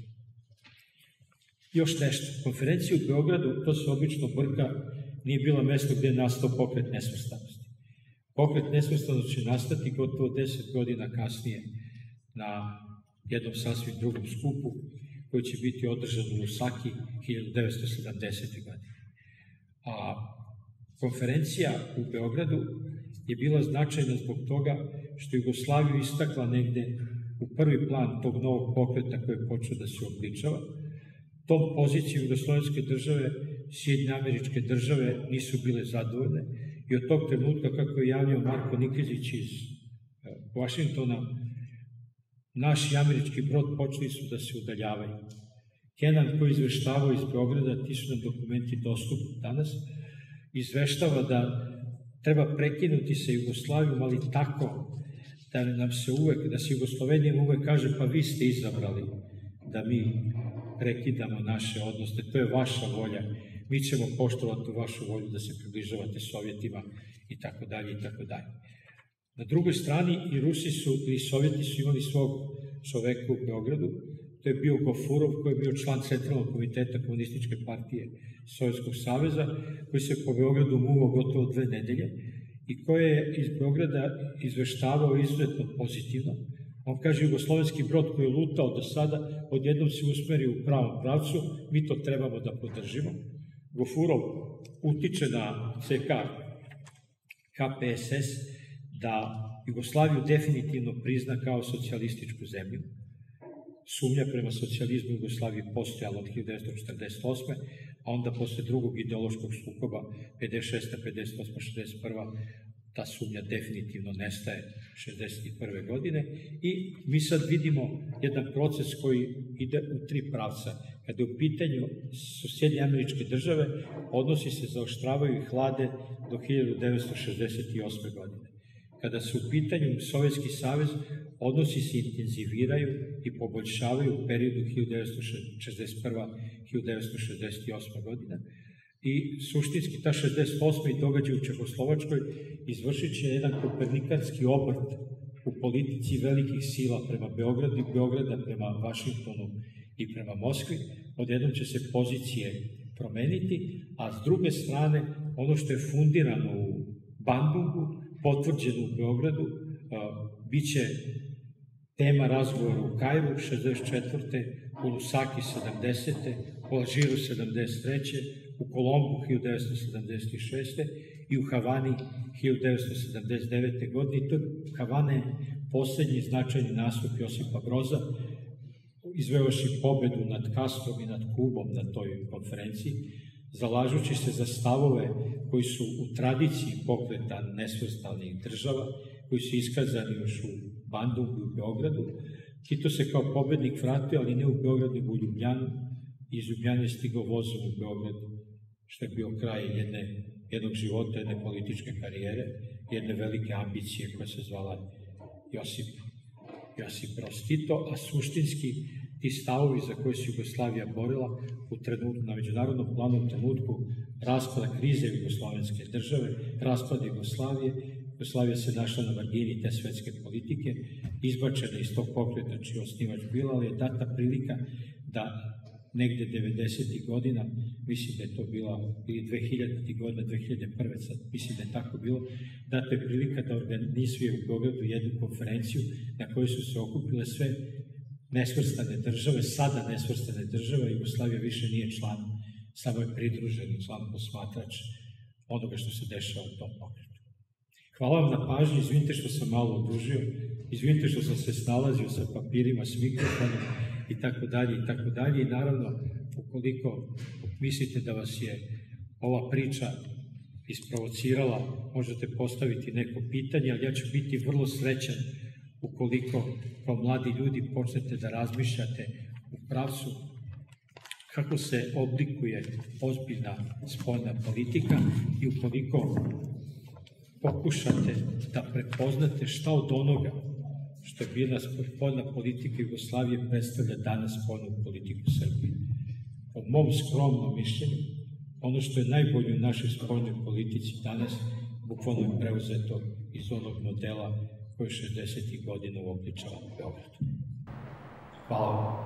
Još nešto, konferencija u Beogradu, to se obično brka, nije bila mesto gde je nastao pokret nesvrstanosti. Pokret nesvrstanosti će nastati gotovo 10 godina kasnije na jednom sasvim drugom skupu koji će biti održan u Lusaki 1970. godine. A konferencija u Beogradu je bila značajna zbog toga što je Jugoslaviju istakla negde u prvi plan tog novog pokreta koji je počeo da se obličava. Tom pozicijom jugoslovenske države, Sjedinjene Američke Države nisu bile zadovoljne i od tog trenutka, kako je javio Marko Nikezić iz Vašingtona, naši američki brod počeli su da se udaljavaju. Kenan, koji je izveštavao iz Beograda, ti su nam dokumenti dostupni danas, izveštava da treba prekinuti sa Jugoslavijom, ali tako da se Jugoslovenijama uvek kaže pa vi ste izabrali da mi prekidamo naše odnose, to je vaša volja, mi ćemo poštovati vašu volju da se približavate Sovjetima i tako dalje i tako dalje. Na drugoj strani i Rusi i Sovjeti su imali svog čoveka u Beogradu, to je bio Gofurov, koji je bio član Centralnog komiteta Komunističke partije Sovjetskog saveza, koji se po Beogradu muvao gotovo 2 nedelje i koji je iz Beograda izveštavao izuzetno pozitivno. On kaže, jugoslovenski brod koji je lutao do sada, odjednom se usmerio u pravom pravcu, mi to trebamo da podržimo. Gofurov utiče na CK KPSS da Jugoslaviju definitivno prizna kao socijalističku zemlju. Sumnja prema socijalizmu Jugoslavije postojala od 1948. a onda posle drugog ideološkog sukoba 56. 58. 61. ta sumnja definitivno nestaje 61. godine i mi sad vidimo jedan proces koji ide u 3 pravca. Kada je u pitanju Sjedinjene Američke Države, odnosi se zaoštravaju i hlade do 1968. godine. Kada su u pitanju Sovjetski savez, odnosi se intenziviraju i poboljšavaju u periodu 1961-1968. godina i suštinski ta 68. događaj u Čehoslovačkoj izvršit će jedan kopernikanski obrt u politici velikih sila prema Beogradu i Beograda prema Vašingtonu i prema Moskvi. Odjednom će se pozicije promeniti, a s druge strane, ono što je fundirano u Bandungu, potvrđeno u Beogradu, bit će tema razgovora u Kairu 64. u Lusaki 70. u Alžiru 73. u Kolombu 1976. i u Havani 1979. godine. To Havana je poslednji značajni nastup Josipa Broza, izveoši pobedu nad Castrom i nad Kubom na toj konferenciji, zalažući se za stavove koji su u tradiciji pokreta nesvrstanih država, koji su iskazani još u Bandungu i u Beogradu. Tito se kao pobednik vratio, ali ne u Beograd, nego u Ljubljanu. Iz Ljubljane je stigao vozom u Beograd, što je bio kraj jednog života, jedne političke karijere, jedne velike ambicije koja se zvala Josip Broz Tito, a suštinski ti stavovi za koje se Jugoslavija borila na međunarodnom planu u trenutku raspada krize jugoslovenske države, raspada Jugoslavije. Jugoslavija se našla na margini te svetske politike, izbačena iz tog pokreta čiji je osnivač bila, ali je data prilika da negde 90. godina, mislim da je to bila, ili 2000. godina, 2001. sad, mislim da je tako bilo, data je prilika da organizuje u Beogradu jednu konferenciju na kojoj su se okupile sve nesvrstane države, sada nesvrstane države. Jugoslavija više nije član, samo je pridruženi član, posmatrač onoga što se dešava u tom pokretu. Hvala vam na pažnji, izvinite što sam malo odužio, izvinite što sam se snalazio sa papirima, s mikrofonom i tako dalje. I naravno, ukoliko mislite da vas je ova priča isprovocirala, možete postaviti neko pitanje, ali ja ću biti vrlo srećan ukoliko kao mladi ljudi počnete da razmišljate u pravcu kako se oblikuje ozbiljna spoljna politika i ukoliko pokušate da prepoznate šta od onoga što je bila spoljna politika Jugoslavije predstavlja danas spoljnu politiku Srbije. Po mom skromnom mišljenju, ono što je najbolje u našoj spoljnoj politici danas bukvalno je preuzeto iz onog modela koji je 60. godina uobličava u Beogradu. Hvala vam.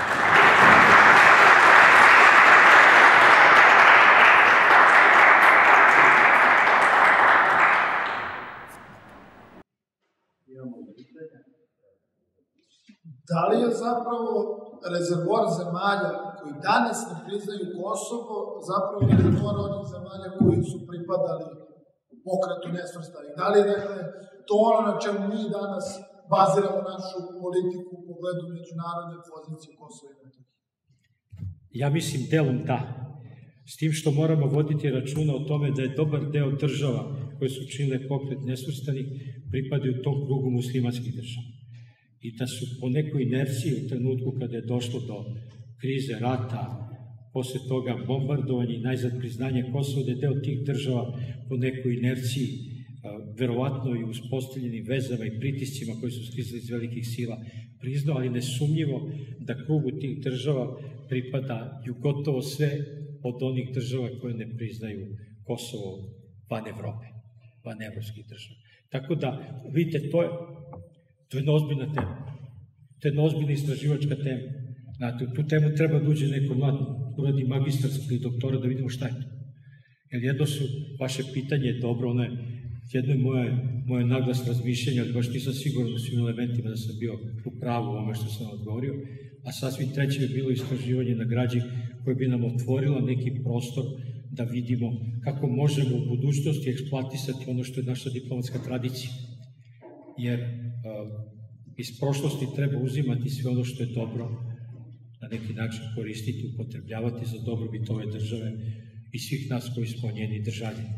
Da li je zapravo rezervoar zemalja koji danas ne priznaju Kosovo zapravo rezervoar onih zemalja koji su pripadali pokretu nesvrstanih? Da li je to ono na čemu mi danas baziramo našu politiku u pogledu međunarodne pozicije Kosova i Metohije? Ja mislim delom da. S tim što moramo voditi računa o tome da je dobar deo država koje su činile pokret nesvrstanih pripadaju tom krugu muslimanskih država. I da su po nekoj inerciji u trenutku kada je došlo do krize, rata, posle toga bombardovanja i najzad priznanje Kosova, da je deo tih država po nekoj inerciji, verovatno i uspostavljenim vezama i pritiscima koji su stizali iz velikih sila, priznao, ali nesumnjivo da krugu tih država pripadaju gotovo sve od onih država koje ne priznaju Kosovo van Evrope, van evropskih država. Tako da, vidite, to je jedna ozbiljna tema. To je jedna ozbiljna istraživačka tema. Znate, u tu temu treba da uđe neko mlad, uradi magistarski ili doktora da vidimo šta je to. Jer jedno su, vaše pitanje je dobro, ono je jedno je moje naglas razmišljenja, ali baš nisam siguran u svim elementima da sam bio u pravu u ome što sam odgovorio, a sasvim treće je bilo istraživanje na građi koje bi nam otvorilo neki prostor da vidimo kako možemo u budućnosti eksploatisati ono što je naša diplomatska tradicija. Jer iz prošlosti treba uzimati sve ono što je dobro, na neki način koristiti, upotrebljavati za dobrobit ove države i svih nas koji smo njeni državljani.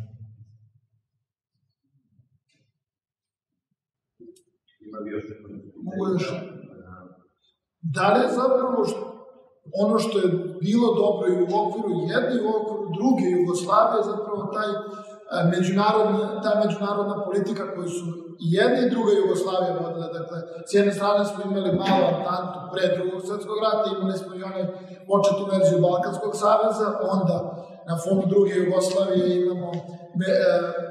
Mogu još. Da li je zapravo ono što je bilo dobro i u okviru jedne i u okviru druge Jugoslavije, zapravo ta međunarodna politika koju su i jedna i druga Jugoslavija vodila. Dakle, s jedne strane smo imali malu Antantu pre drugog svetskog rata, imali smo i onaj početnu verziju Balkanskog saveza, onda na fonu druge Jugoslavije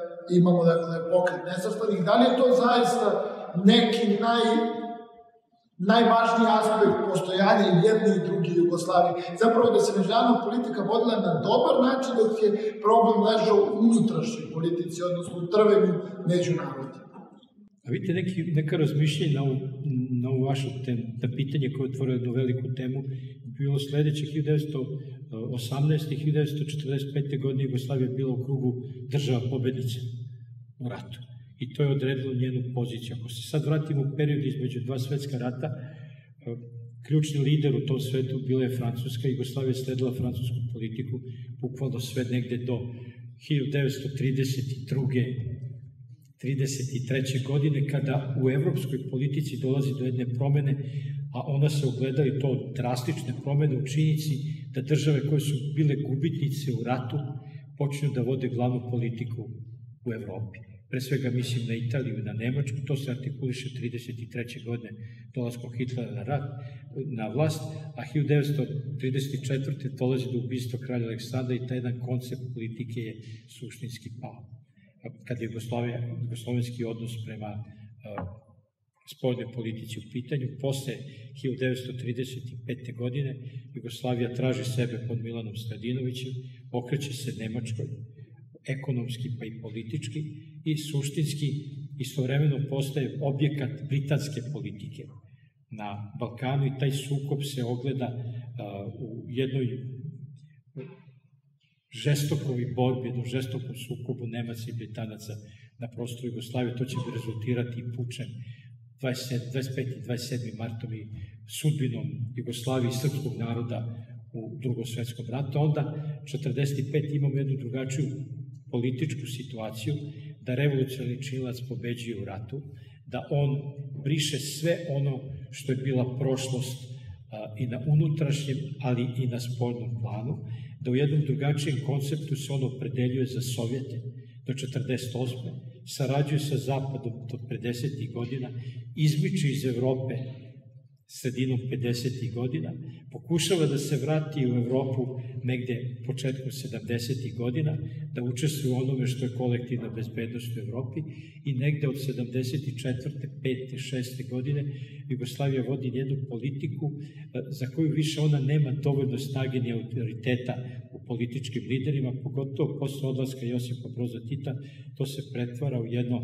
imamo dakle, pokret nesvrstanih. Da li je to zaista neki najvažniji aspekt postojanja jedne i druge Jugoslavije. Zapravo da se međunarodna politika vodila na dobar način, dok je problem ležao u unutrašnjoj politici, odnosno u trvenju međunarodima. A vidite, neka razmišljenja na ovu vašu temu, na pitanje koje je otvorilo jednu veliku temu, bilo sledeće. 1918. i 1945. godine Jugoslavija bila u krugu država pobednice u ratu. I to je odredilo njenu poziciju. Ako se sad vratimo u period između dva svetska rata, ključni lider u tom svetu bila je Francuska. Jugoslavija je sledila francusku politiku, bukvalno sve negde do 1933. godine, kada u evropskoj politici dolazi do jedne promene, a ona se ogleda i to drastične promene u činjenici da države koje su bile gubitnice u ratu počinju da vode glavnu politiku u Evropi. Pre svega mislim na Italiju i na Nemačku, to se artikuliše 1933. godine dolaskom Hitlera na vlast, a 1934. dolazi do ubistva kralja Aleksandra i taj jedan koncept politike je suštinski pao. Kad je jugoslovenski odnos prema spoljnoj politici u pitanju, posle 1935. godine Jugoslavija traži sebe pod Milanom Stojadinovićem, okreće se Nemačkoj, ekonomski pa i politički, i suštinski istovremeno postaje objekat britanske politike na Balkanu i taj sukob se ogleda u jednoj žestokoj borbi, jednom žestokom sukobu Nemaca i Britanaca na prostoru Jugoslavije. To će rezultirati i pučem 25. i 27. martom i sudbinom Jugoslavije i srpskog naroda u Drugom svetskom ratu. Onda 1945. imamo jednu drugačiju političku situaciju, da revolucionarni činilac pobeđuje u ratu, da on briše sve ono što je bila prošlost i na unutrašnjem, ali i na spoljnom planu, da u jednom drugačijem konceptu se on opredeljuje za Sovjete do 1948. Sarađuje sa Zapadom do 50. godina, izmiče iz Evrope sredinom 50. godina, pokušava da se vrati u Evropu negde početkom 70. godina, da učestvuje u onome što je kolektivna bezbednost u Evropi i negde od 74. 5. 6. godine Jugoslavija vodi jednu politiku za koju više ona nema dovoljno snage ni autoriteta u političkim liderima, pogotovo posle odlaska Josipa Broza Tita, to se pretvara u jedno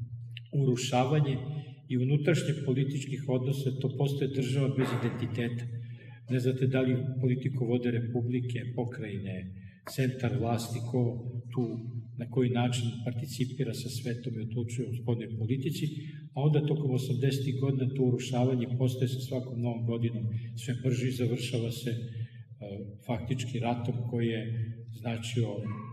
urušavanje i unutrašnje političkih odnosa, to postaje država bez identiteta. Ne znate da li politiku vode republike, pokrajine, centar vlasti, ko tu na koji način participira sa svetom i odlučuje o spoljnoj politici, a onda tokom 80. godina to urušavanje postaje sa svakom novom godinom sve brže i završava se faktički ratom koji je značio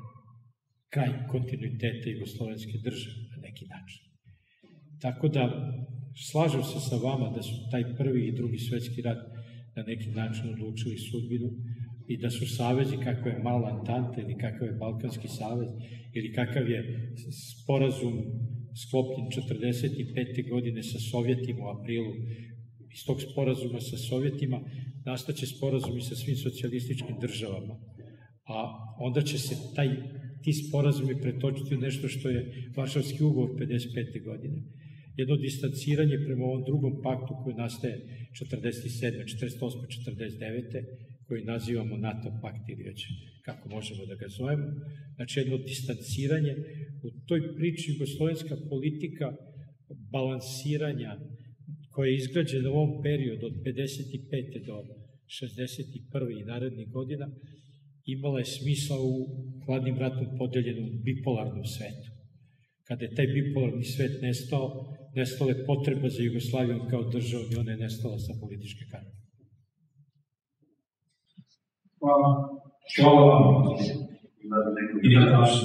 kraj kontinuiteta jugoslovenske države na neki način. Tako da slažem se sa vama da su taj prvi i drugi svetski rat na neki način odlučili sudbinu i da su savezi kako je Mala Antanta ili kakav je Balkanski savez ili kakav je sporazum sklopljen 1945. godine sa Sovjetima u aprilu. Iz tog sporazuma sa Sovjetima nastaće sporazumi sa svim socijalističkim državama, a onda će se ti sporazumi pretočiti u nešto što je Varšavski ugovor 55. godine. Jedno distanciranje prema ovom drugom paktu koji nastaje 47. 48. 49. koji nazivamo NATO pakt ili već kako možemo da ga zovemo. Znači jedno distanciranje. U toj priči jugoslovenska politika balansiranja koja je izgrađena u ovom periodu od 55. do 61. i narednih godina imala je smisla u hladnim ratom podeljenom bipolarnom svetu. Kada je taj bipolarni svet nestao, nestala je potreba za Jugoslavijom kao državom i ona je nestala sa političke karte. Hvala. Hvala vam. I na našu.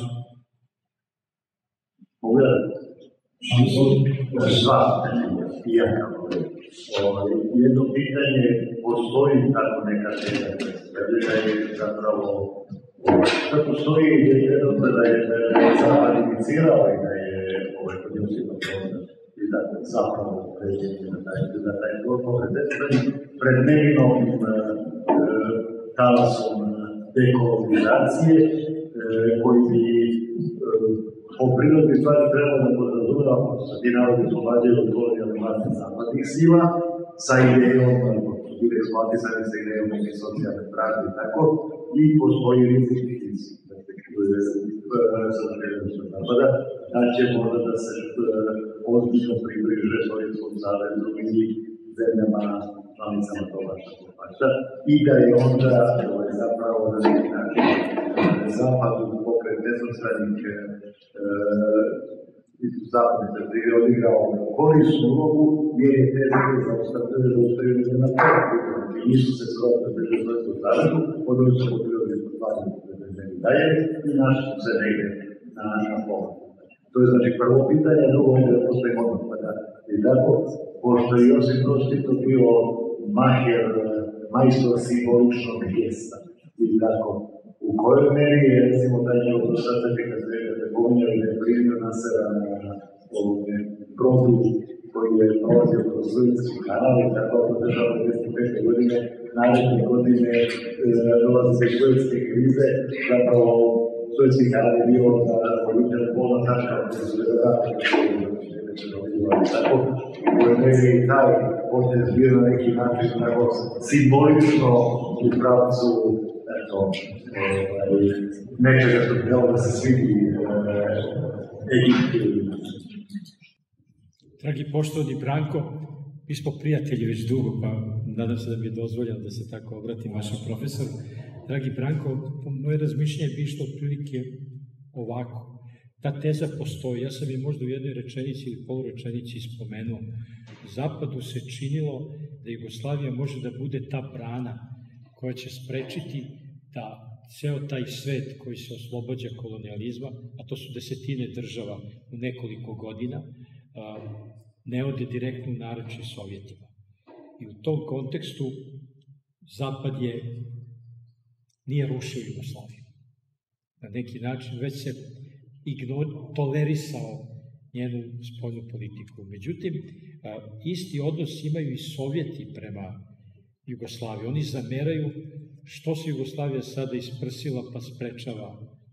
Jedno pitanje, postoji tako neka tema, da je zapravo, da postoji jedno da je zaradicirao i da je kod Josipa Broza i da zapravo pređenje na taj govor, pred nevinovim talasom dekolonizacije, koji bi po prirodi stvari trebalo da podrazumeva, što se ti narodi oslobađaju od kolonijalne vlasti zapadnih sila, sa idejom, bili eksploatisani sa idejom neke socijalne pravde i tako, i postoji rizik iz perspektive zapada, da će možda da se ozbiljno približe Sovjetskom savezu i zemljama članicama toga pakta i da je onda zapravo na neki način zapadu pokret nesnostranih zapadne perspektive odigrao korisnu ulogu, jer je te zemlje zaustavljene na prvi. Nisu se srodne približe Sovjetskom savezu, odnosno su potrebili stvarno približeni dalje i naši su se negde na pola. To je znači prvo pitanje, a drugo je da postoji monopada. I tako, pošto je Josip Broz Tito bio majstor simboličnog gesta. I tako, u kojoj meri je, recimo, taj njegov dostatak kad se pominjali da je primio Nasera na brodu koji je prolazio kroz Suetski kanal i tako podržao 1995. godine, naredne godine dolaze se suetske krize, zapravo Suetski kanal je bio za poljučan polna tačka koji su tako, u meri je taj potez bio na neki način tako simbolično u pravcu nečega što bi dalo da se svidi Egiptu. Dragi poštovani Branko, mi smo prijatelji već dugo, pa nadam se da mi je dozvoljeno da se tako obratim vašem profesoru. Dragi Branko, moje razmišljanje bi išlo otprilike ovako. Ta teza postoji, ja sam je možda u jednoj rečenici ili polurečenici spomenuo. Zapadu se činilo da Jugoslavija može da bude ta brana koja će sprečiti da ceo taj svet koji se oslobađa kolonijalizma, a to su desetine država u nekoliko godina, ne ode direktno u naručje Sovjetima. I u tom kontekstu Zapad nije rušio Jugoslaviju. Na neki način već se tolerisao njenu spoljnu politiku. Međutim, isti odnos imaju i Sovjeti prema Jugoslaviji. Oni zameraju što se Jugoslavija sada isprsila pa sprečava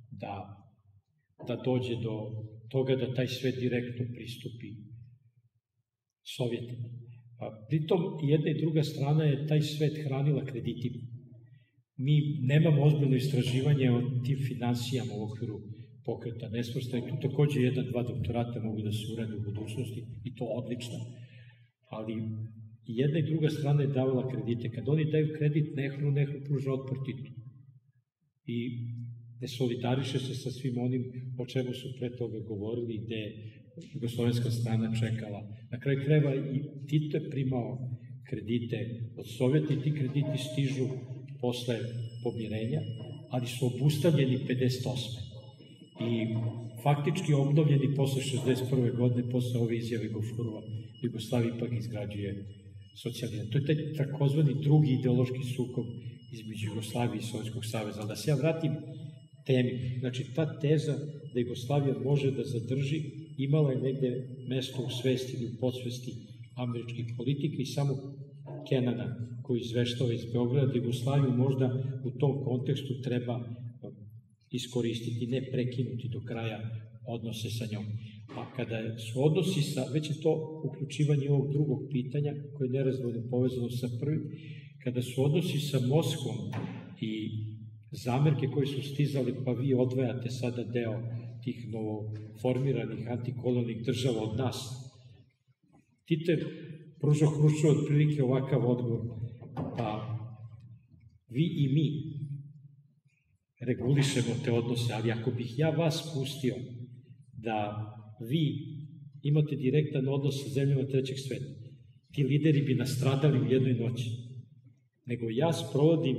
da dođe do toga da taj svet direktno pristupi Sovjetima. Pritom, jedna i druga strana je taj svet hranila kreditima. Mi nemamo ozbiljno istraživanje o tim finansijama u okviru pokreta nesvrstanih. Tu takođe 1-2 doktorata mogu da se urade u budućnosti i to odlično. Ali jedna i druga strana je davala kredite. Kad oni daju kredit Nehru pruža otpor Titu. I ne solidariše se sa svim onim o čemu su pre toga govorili, gde je jugoslovenska strana čekala. Na kraju krajeva i Tito je primao kredite od Sovjeta i ti krediti stižu posle pomirenja, ali su obustavljeni 58. I faktički obnovljeni posle 61. godine, posle ove izjave Gofurova, Jugoslavija ipak izgrađuje socijalizam. To je taj takozvani drugi ideološki sukob između Jugoslavije i Sovjetskog saveza. Ali da se ja vratim temi, znači ta teza da Jugoslavija može da zadrži, imala je negde mesto u svesti ili u podsvesti američkih politika i samo Kenana koji izveštava iz Beograda da Jugoslaviju možda u tom kontekstu treba iskoristiti, ne prekinuti do kraja odnose sa njom. A kada su odnosi sa, već je to uključivanje ovog drugog pitanja koje je nerazdvojno povezano sa prvim, kada su odnosi sa Moskvom i zamerke koje su stizali, pa vi odvajate sada deo tih novoformiranih antikolonijalnih država od nas. Tito je pružao Hruščovu otprilike ovakav odgovor, pa vi i mi regulišemo te odnose, ali ako bih ja vas pustio da vi imate direktan odnos sa zemljama trećeg sveta, ti lideri bi nastradali u jednoj noći, nego ja sprovodim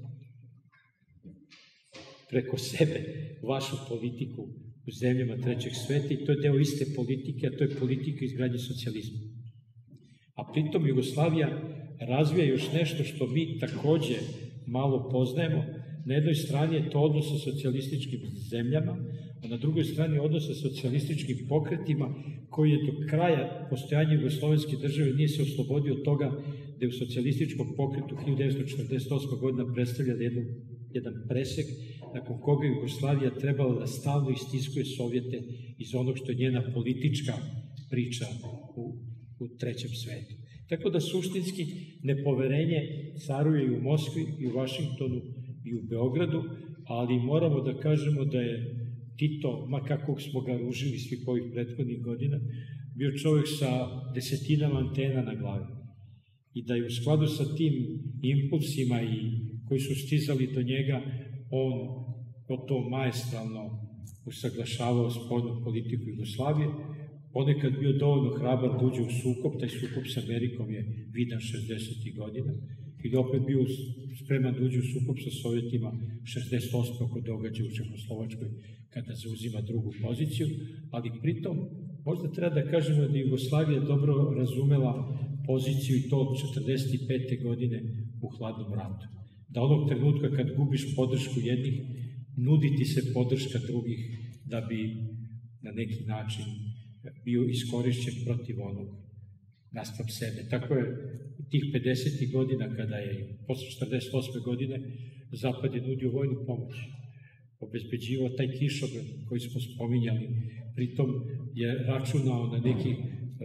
preko sebe vašu politiku u zemljama trećeg sveta i to je deo iste politike, a to je politika izgradnje socijalizma. A pritom Jugoslavija razvija još nešto što mi takođe malo poznajemo. Na jednoj strani je to odnos sa socijalističkim zemljama, a na drugoj strani odnos sa socijalističkim pokretima koji je do kraja postojanja jugoslovenske države nije se oslobodio od toga da je u socijalističkom pokretu 1948. godina predstavljala jedan presek nakon koga Jugoslavija trebala da stalno istiskuje Sovjete iz onog što je njena politička priča u trećem svetu. Tako da suštinski nepoverenje caruje i u Moskvi, i u Vašingtonu, i u Beogradu, ali moramo da kažemo da je Tito, ma kako smo ga ružili svih ovih prethodnih godina, bio čovjek sa desetinama antena na glavi. I da je u skladu sa tim impulsima koji su stizali do njega, on gotovo maestralno usaglašavao spoljnu politiku Jugoslavije, ponekad bio dovoljno hrabar da uđe u sukob, taj sukob sa Amerikom je vidan 60. godina, ili opet bio spreman da uđe u sukob sa Sovjetima 68. oko događaja u Čehoslovačkoj kada zauzima drugu poziciju, ali pritom možda treba da kažemo da Jugoslavija dobro razumela poziciju i to od 45. godine u hladnom ratu. Da onog trenutka kad gubiš podršku jednih, nudi ti se podrška drugih da bi na neki način bio iskorišćen protiv onog naspram sebe. Tako je tih 50. godina kada je posle 48. godine Zapad je nudio vojnu pomoć, obezbeđivao taj kišobran koji smo spominjali, pritom je računao na nekih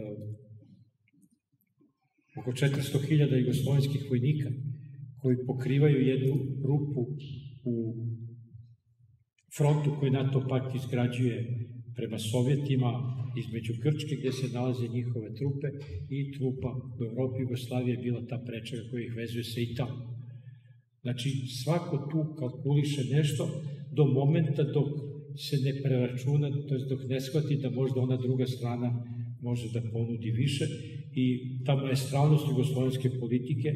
oko 400.000 jugoslovenskih vojnika koji pokrivaju jednu rupu u frontu koji NATO pakt izgrađuje prema Sovjetima, između Grčke gdje se nalaze njihove trupe i trupa u Evropi. Jugoslavija je bila ta prečega koja ih vezuje sa Italijom. Znači, svako tu kalkuliše nešto do momenta dok se ne preračuna, to je dok ne shvati da možda ona druga strana može da ponudi više i ta maestralnost jugoslovenske politike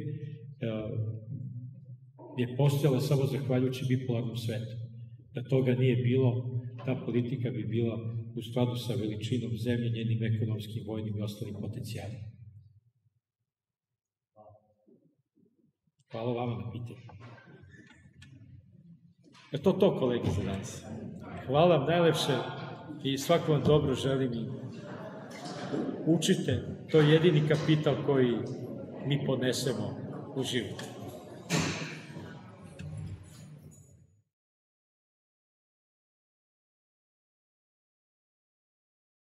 je postojala samo zahvaljujući bipolarnom svetu. Da toga nije bilo, ta politika bi bila u skladu sa veličinom zemlje, njenim ekonomskim, vojnim i ostalim potencijalima. Hvala vama na pitanju. Je to kolegi za danas. Hvala vam najlepše i svako vam dobro želim i učite. To je jedini kapital koji mi ponesemo u život.